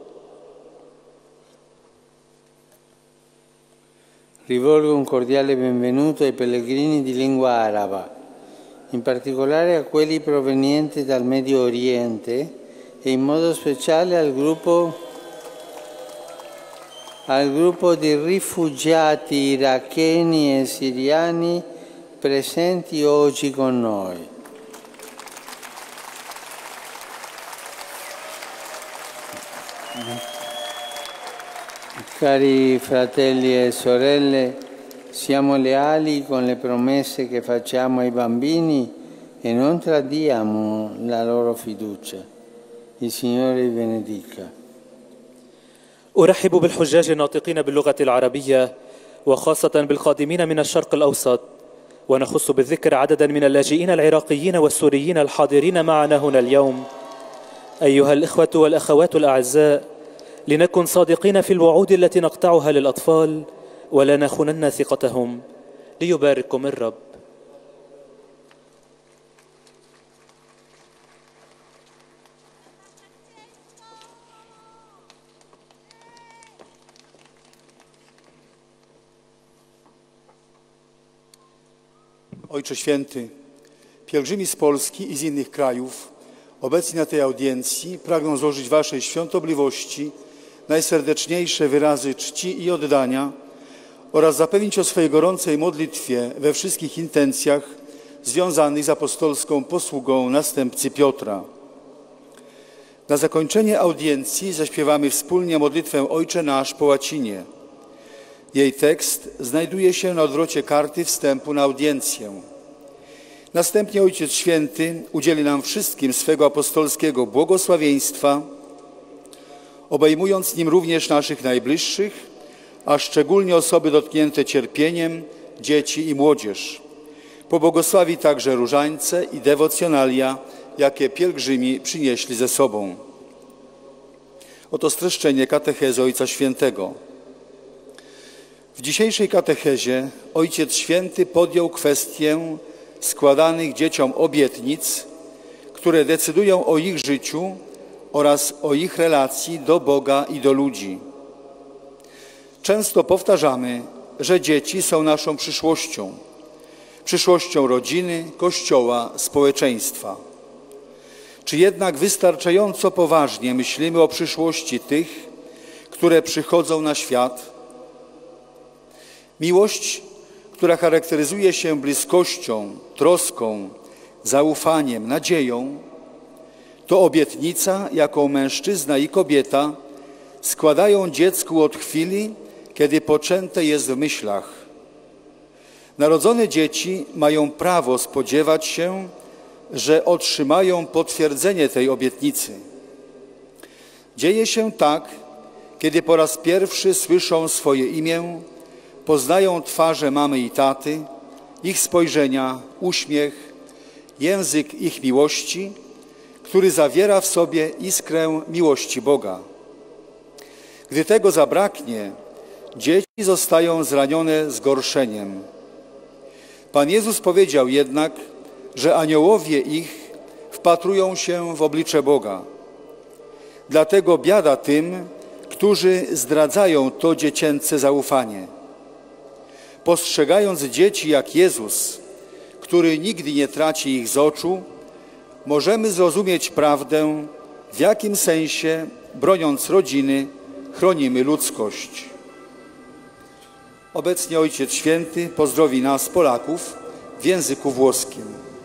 Rivolgo un cordiale benvenuto ai pellegrini di lingua araba, in particolare a quelli provenienti dal Medio Oriente e in modo speciale al gruppo di rifugiati iracheni e siriani presenti oggi con noi. Cari fratelli e sorelle, siamo leali con le promesse che facciamo ai bambini e non tradiamo la loro fiducia. Il Signore vi benedica. أرحب بالحجاج الناطقين باللغة العربية وخاصة بالقادمين من الشرق الأوسط، ونخص بالذكر عددا من اللاجئين العراقيين والسوريين الحاضرين معنا هنا اليوم. أيها الإخوة والأخوات الأعزاء، لنكن صادقين في الوعود التي نقطعها للأطفال ولا نخونن ثقتهم. ليبارككم الرب. Ojcze Święty, pielgrzymi z Polski i z innych krajów obecni na tej audiencji pragną złożyć Waszej świątobliwości najserdeczniejsze wyrazy czci i oddania oraz zapewnić o swojej gorącej modlitwie we wszystkich intencjach związanych z apostolską posługą następcy Piotra. Na zakończenie audiencji zaśpiewamy wspólnie modlitwę Ojcze Nasz po łacinie. Jej tekst znajduje się na odwrocie karty wstępu na audiencję. Następnie Ojciec Święty udzieli nam wszystkim swego apostolskiego błogosławieństwa, obejmując nim również naszych najbliższych, a szczególnie osoby dotknięte cierpieniem, dzieci i młodzież. Pobłogosławi także różańce i dewocjonalia, jakie pielgrzymi przynieśli ze sobą. Oto streszczenie katechezy Ojca Świętego. W dzisiejszej katechezie Ojciec Święty podjął kwestię składanych dzieciom obietnic, które decydują o ich życiu oraz o ich relacji do Boga i do ludzi. Często powtarzamy, że dzieci są naszą przyszłością rodziny, Kościoła, społeczeństwa. Czy jednak wystarczająco poważnie myślimy o przyszłości tych, które przychodzą na świat? Miłość, która charakteryzuje się bliskością, troską, zaufaniem, nadzieją, to obietnica, jaką mężczyzna i kobieta składają dziecku od chwili, kiedy poczęte jest w myślach. Narodzone dzieci mają prawo spodziewać się, że otrzymają potwierdzenie tej obietnicy. Dzieje się tak, kiedy po raz pierwszy słyszą swoje imię, poznają twarze mamy i taty, ich spojrzenia, uśmiech, język ich miłości, który zawiera w sobie iskrę miłości Boga. Gdy tego zabraknie, dzieci zostają zranione zgorszeniem. Pan Jezus powiedział jednak, że aniołowie ich wpatrują się w oblicze Boga. Dlatego biada tym, którzy zdradzają to dziecięce zaufanie. Postrzegając dzieci jak Jezus, który nigdy nie traci ich z oczu, możemy zrozumieć prawdę, w jakim sensie, broniąc rodziny, chronimy ludzkość. Obecnie Ojciec Święty pozdrowi nas, Polaków, w języku włoskim.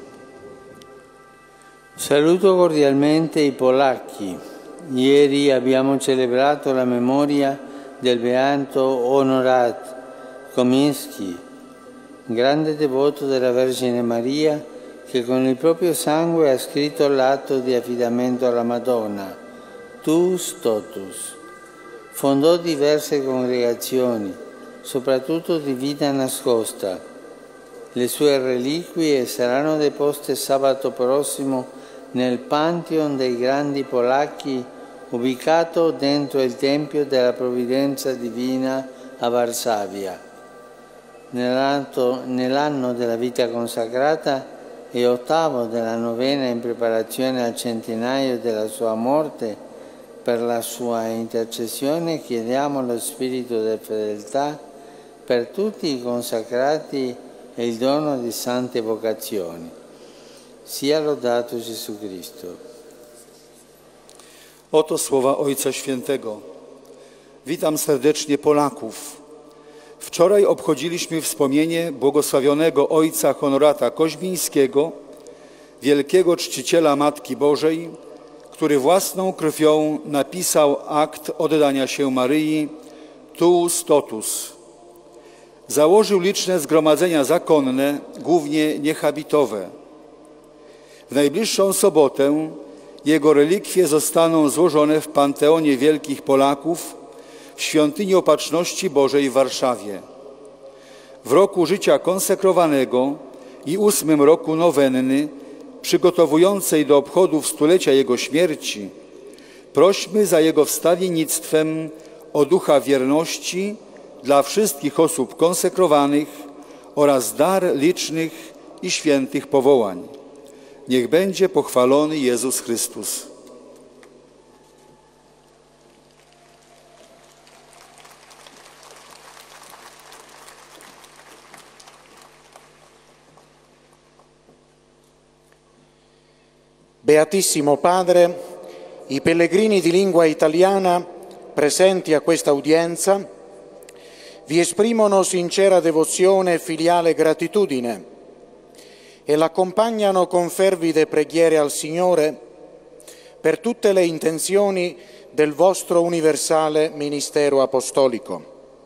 Saluto cordialmente i polacchi. Ieri abbiamo celebrato la memoria del beato Honorat Komiński, grande devoto della Vergine Maria, che con il proprio sangue ha scritto l'atto di affidamento alla Madonna, Tuus Totus. Fondò diverse congregazioni, soprattutto di vita nascosta. Le sue reliquie saranno deposte sabato prossimo nel Pantheon dei grandi polacchi, ubicato dentro il Tempio della Provvidenza Divina a Varsavia. Nell'anno della vita consacrata e ottavo della novena in preparazione al centenario della sua morte, per la sua intercessione chiediamo lo spirito di fedeltà per tutti i consacrati e il dono di sante vocazioni. Sia lodato Gesù Cristo. Oto słowa Ojca Świętego. Witam serdecznie Polaków. Wczoraj obchodziliśmy wspomnienie błogosławionego ojca Honorata Koźmińskiego, wielkiego czciciela Matki Bożej, który własną krwią napisał akt oddania się Maryi Tuus Totus. Założył liczne zgromadzenia zakonne, głównie niehabitowe. W najbliższą sobotę jego relikwie zostaną złożone w Panteonie Wielkich Polaków w Świątyni Opatrzności Bożej w Warszawie. W roku życia konsekrowanego i 8. roku nowenny, przygotowującej do obchodów stulecia jego śmierci, prośmy za jego wstawiennictwem o ducha wierności dla wszystkich osób konsekrowanych oraz dar licznych i świętych powołań. Niech będzie pochwalony Jezus Chrystus. Beatissimo Padre, i pellegrini di lingua italiana presenti a questa udienza vi esprimono sincera devozione e filiale gratitudine e l'accompagnano con fervide preghiere al Signore per tutte le intenzioni del vostro universale ministero apostolico.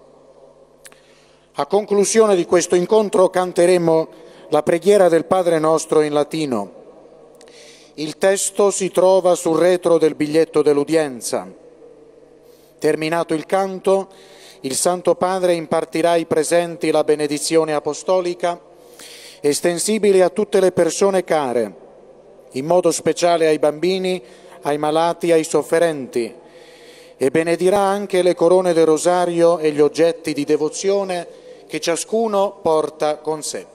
A conclusione di questo incontro canteremo la preghiera del Padre nostro in latino. Il testo si trova sul retro del biglietto dell'udienza. Terminato il canto, il Santo Padre impartirà ai presenti la benedizione apostolica, estensibile a tutte le persone care, in modo speciale ai bambini, ai malati, ai sofferenti, e benedirà anche le corone del rosario e gli oggetti di devozione che ciascuno porta con sé.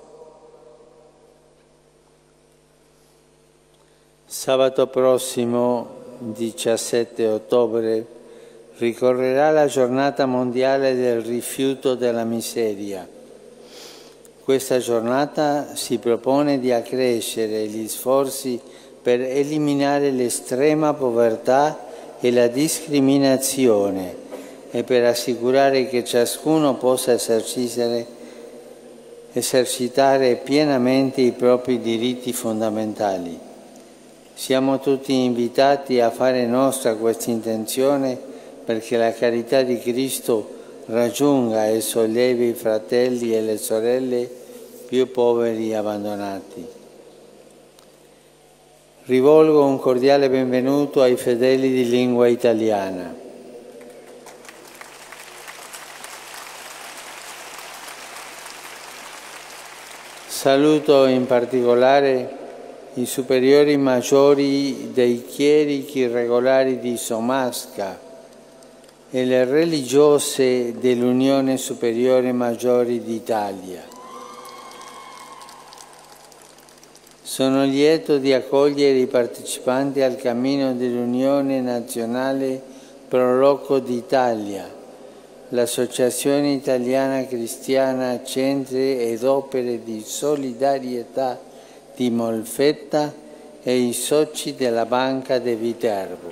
Sabato prossimo, 17 ottobre, ricorrerà la giornata mondiale del rifiuto della miseria. Questa giornata si propone di accrescere gli sforzi per eliminare l'estrema povertà e la discriminazione e per assicurare che ciascuno possa esercitare pienamente i propri diritti fondamentali. Siamo tutti invitati a fare nostra questa intenzione perché la carità di Cristo raggiunga e sollevi i fratelli e le sorelle più poveri e abbandonati. Rivolgo un cordiale benvenuto ai fedeli di lingua italiana. Saluto in particolare i superiori maggiori dei chierichi regolari di Somasca e le religiose dell'Unione Superiore Maggiori d'Italia. Sono lieto di accogliere i partecipanti al cammino dell'Unione Nazionale Pro Loco d'Italia, l'Associazione Italiana Cristiana Centri ed Opere di Solidarietà di Molfetta e i soci della Banca de Viterbo.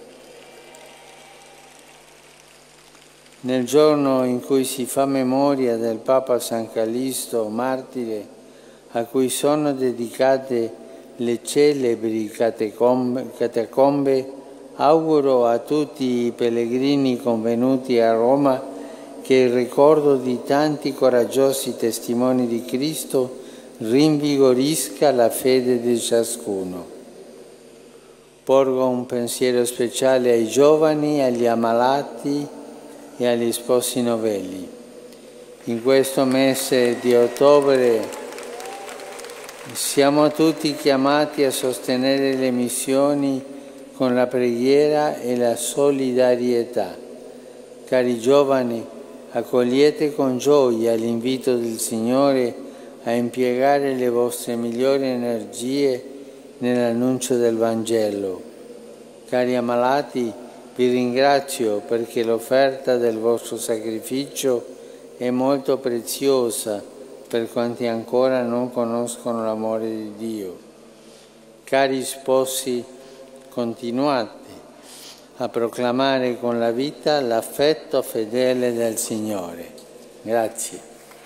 Nel giorno in cui si fa memoria del Papa San Callisto, martire, a cui sono dedicate le celebri catacombe, auguro a tutti i pellegrini convenuti a Roma che il ricordo di tanti coraggiosi testimoni di Cristo rinvigorisca la fede di ciascuno. Porgo un pensiero speciale ai giovani, agli ammalati e agli sposi novelli. In questo mese di ottobre siamo tutti chiamati a sostenere le missioni con la preghiera e la solidarietà. Cari giovani, accogliete con gioia l'invito del Signore a impiegare le vostre migliori energie nell'annuncio del Vangelo. Cari ammalati, vi ringrazio perché l'offerta del vostro sacrificio è molto preziosa per quanti ancora non conoscono l'amore di Dio. Cari sposi, continuate a proclamare con la vita l'affetto fedele del Signore. Grazie.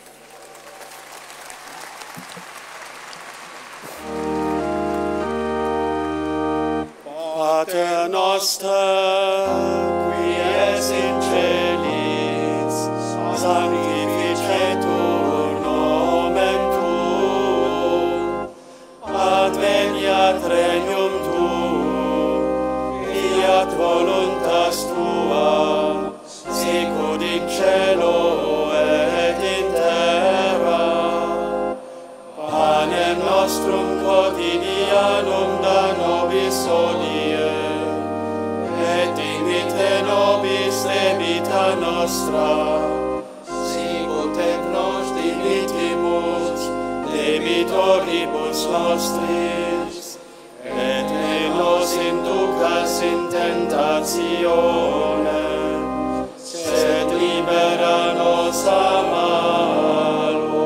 Pater noster, qui es in celis, sanctificetur nomen tuum, adveniat regnum tuum, fiat voluntas tua, sicut in cielo et in terra. Panem nostrum quotidianum da nobis hodie, et dimitte nobis debita nostra, sicut et nos dimittimus debitoribus nostris, et ne nos inducas in tentatione, sed libera nos a malo.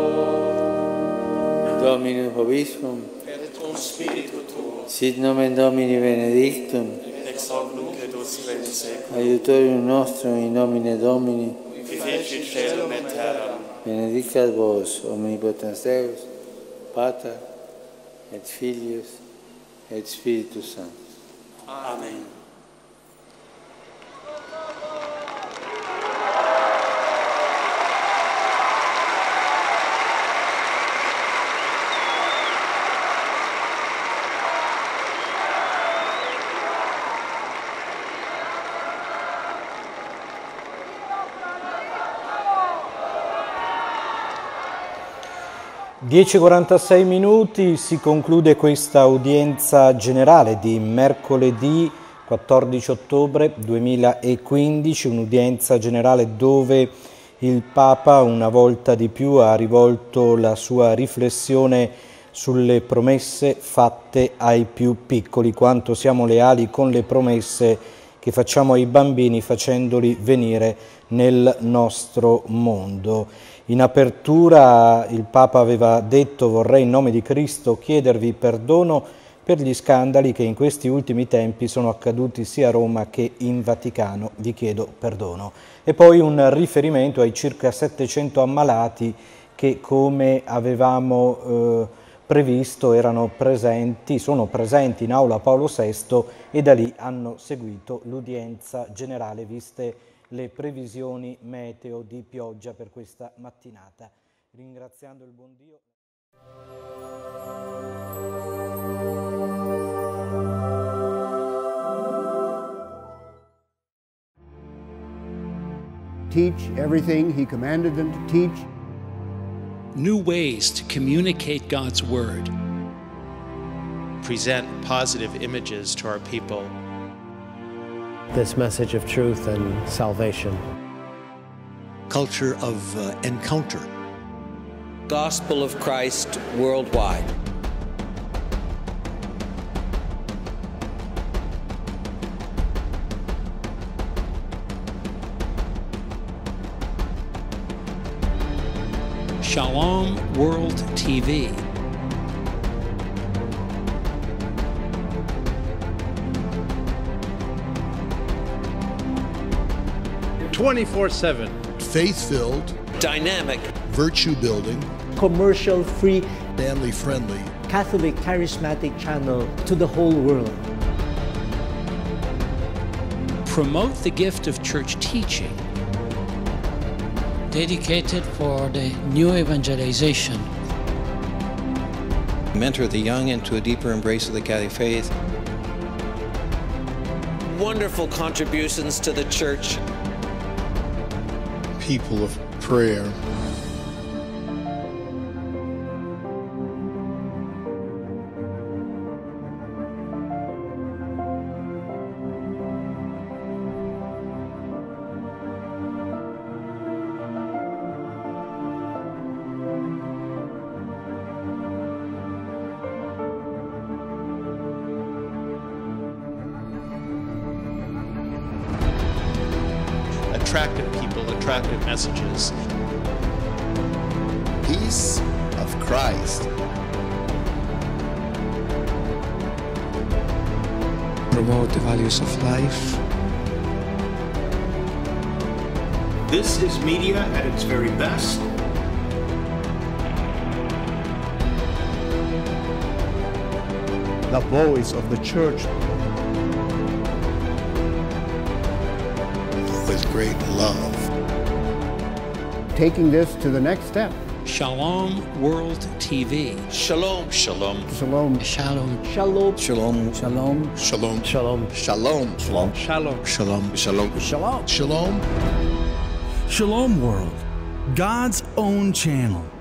Domine Vobiscum, Et cum spiritu tuo, sit nomen Domini benedictum, ex hoc nunc et usque in seculum, aiutorium nostrum in nomine Domini, qui fecit caelum et terram, benedicat vos, omnipotens Deus, Pater, et Filius, et Spiritus Sanctus. Amen. Dieci 46 minuti, si conclude questa udienza generale di mercoledì 14 ottobre 2015, un'udienza generale dove il Papa una volta di più ha rivolto la sua riflessione sulle promesse fatte ai più piccoli, quanto siamo leali con le promesse che facciamo ai bambini facendoli venire nel nostro mondo. In apertura il Papa aveva detto: vorrei in nome di Cristo chiedervi perdono per gli scandali che in questi ultimi tempi sono accaduti sia a Roma che in Vaticano, vi chiedo perdono. E poi un riferimento ai circa 700 ammalati che, come avevamo previsto, sono presenti in aula Paolo VI e da lì hanno seguito l'udienza generale, viste le previsioni meteo di pioggia per questa mattinata. Ringraziando il buon Dio. Teach everything He commanded them to teach. New ways to communicate God's word. Present positive images to our people. This message of truth and salvation. Culture of encounter. Gospel of Christ worldwide. Shalom World TV. Faith-filled, dynamic, virtue-building, commercial-free, family-friendly, Catholic charismatic channel to the whole world. Promote the gift of church teaching. Dedicated for the new evangelization. Mentor the young into a deeper embrace of the Catholic faith. Wonderful contributions to the church. people of prayer. Attractive people, attractive messages. Peace of Christ. Promote the values of life. This is media at its very best. The voice of the church. With great love. Taking this to the next step. Shalom World TV. Shalom. Shalom. Shalom. Shalom. Shalom. Shalom. Shalom. Shalom. Shalom. Shalom. Shalom. Shalom. Shalom. Shalom. Shalom. Shalom World, God's own channel.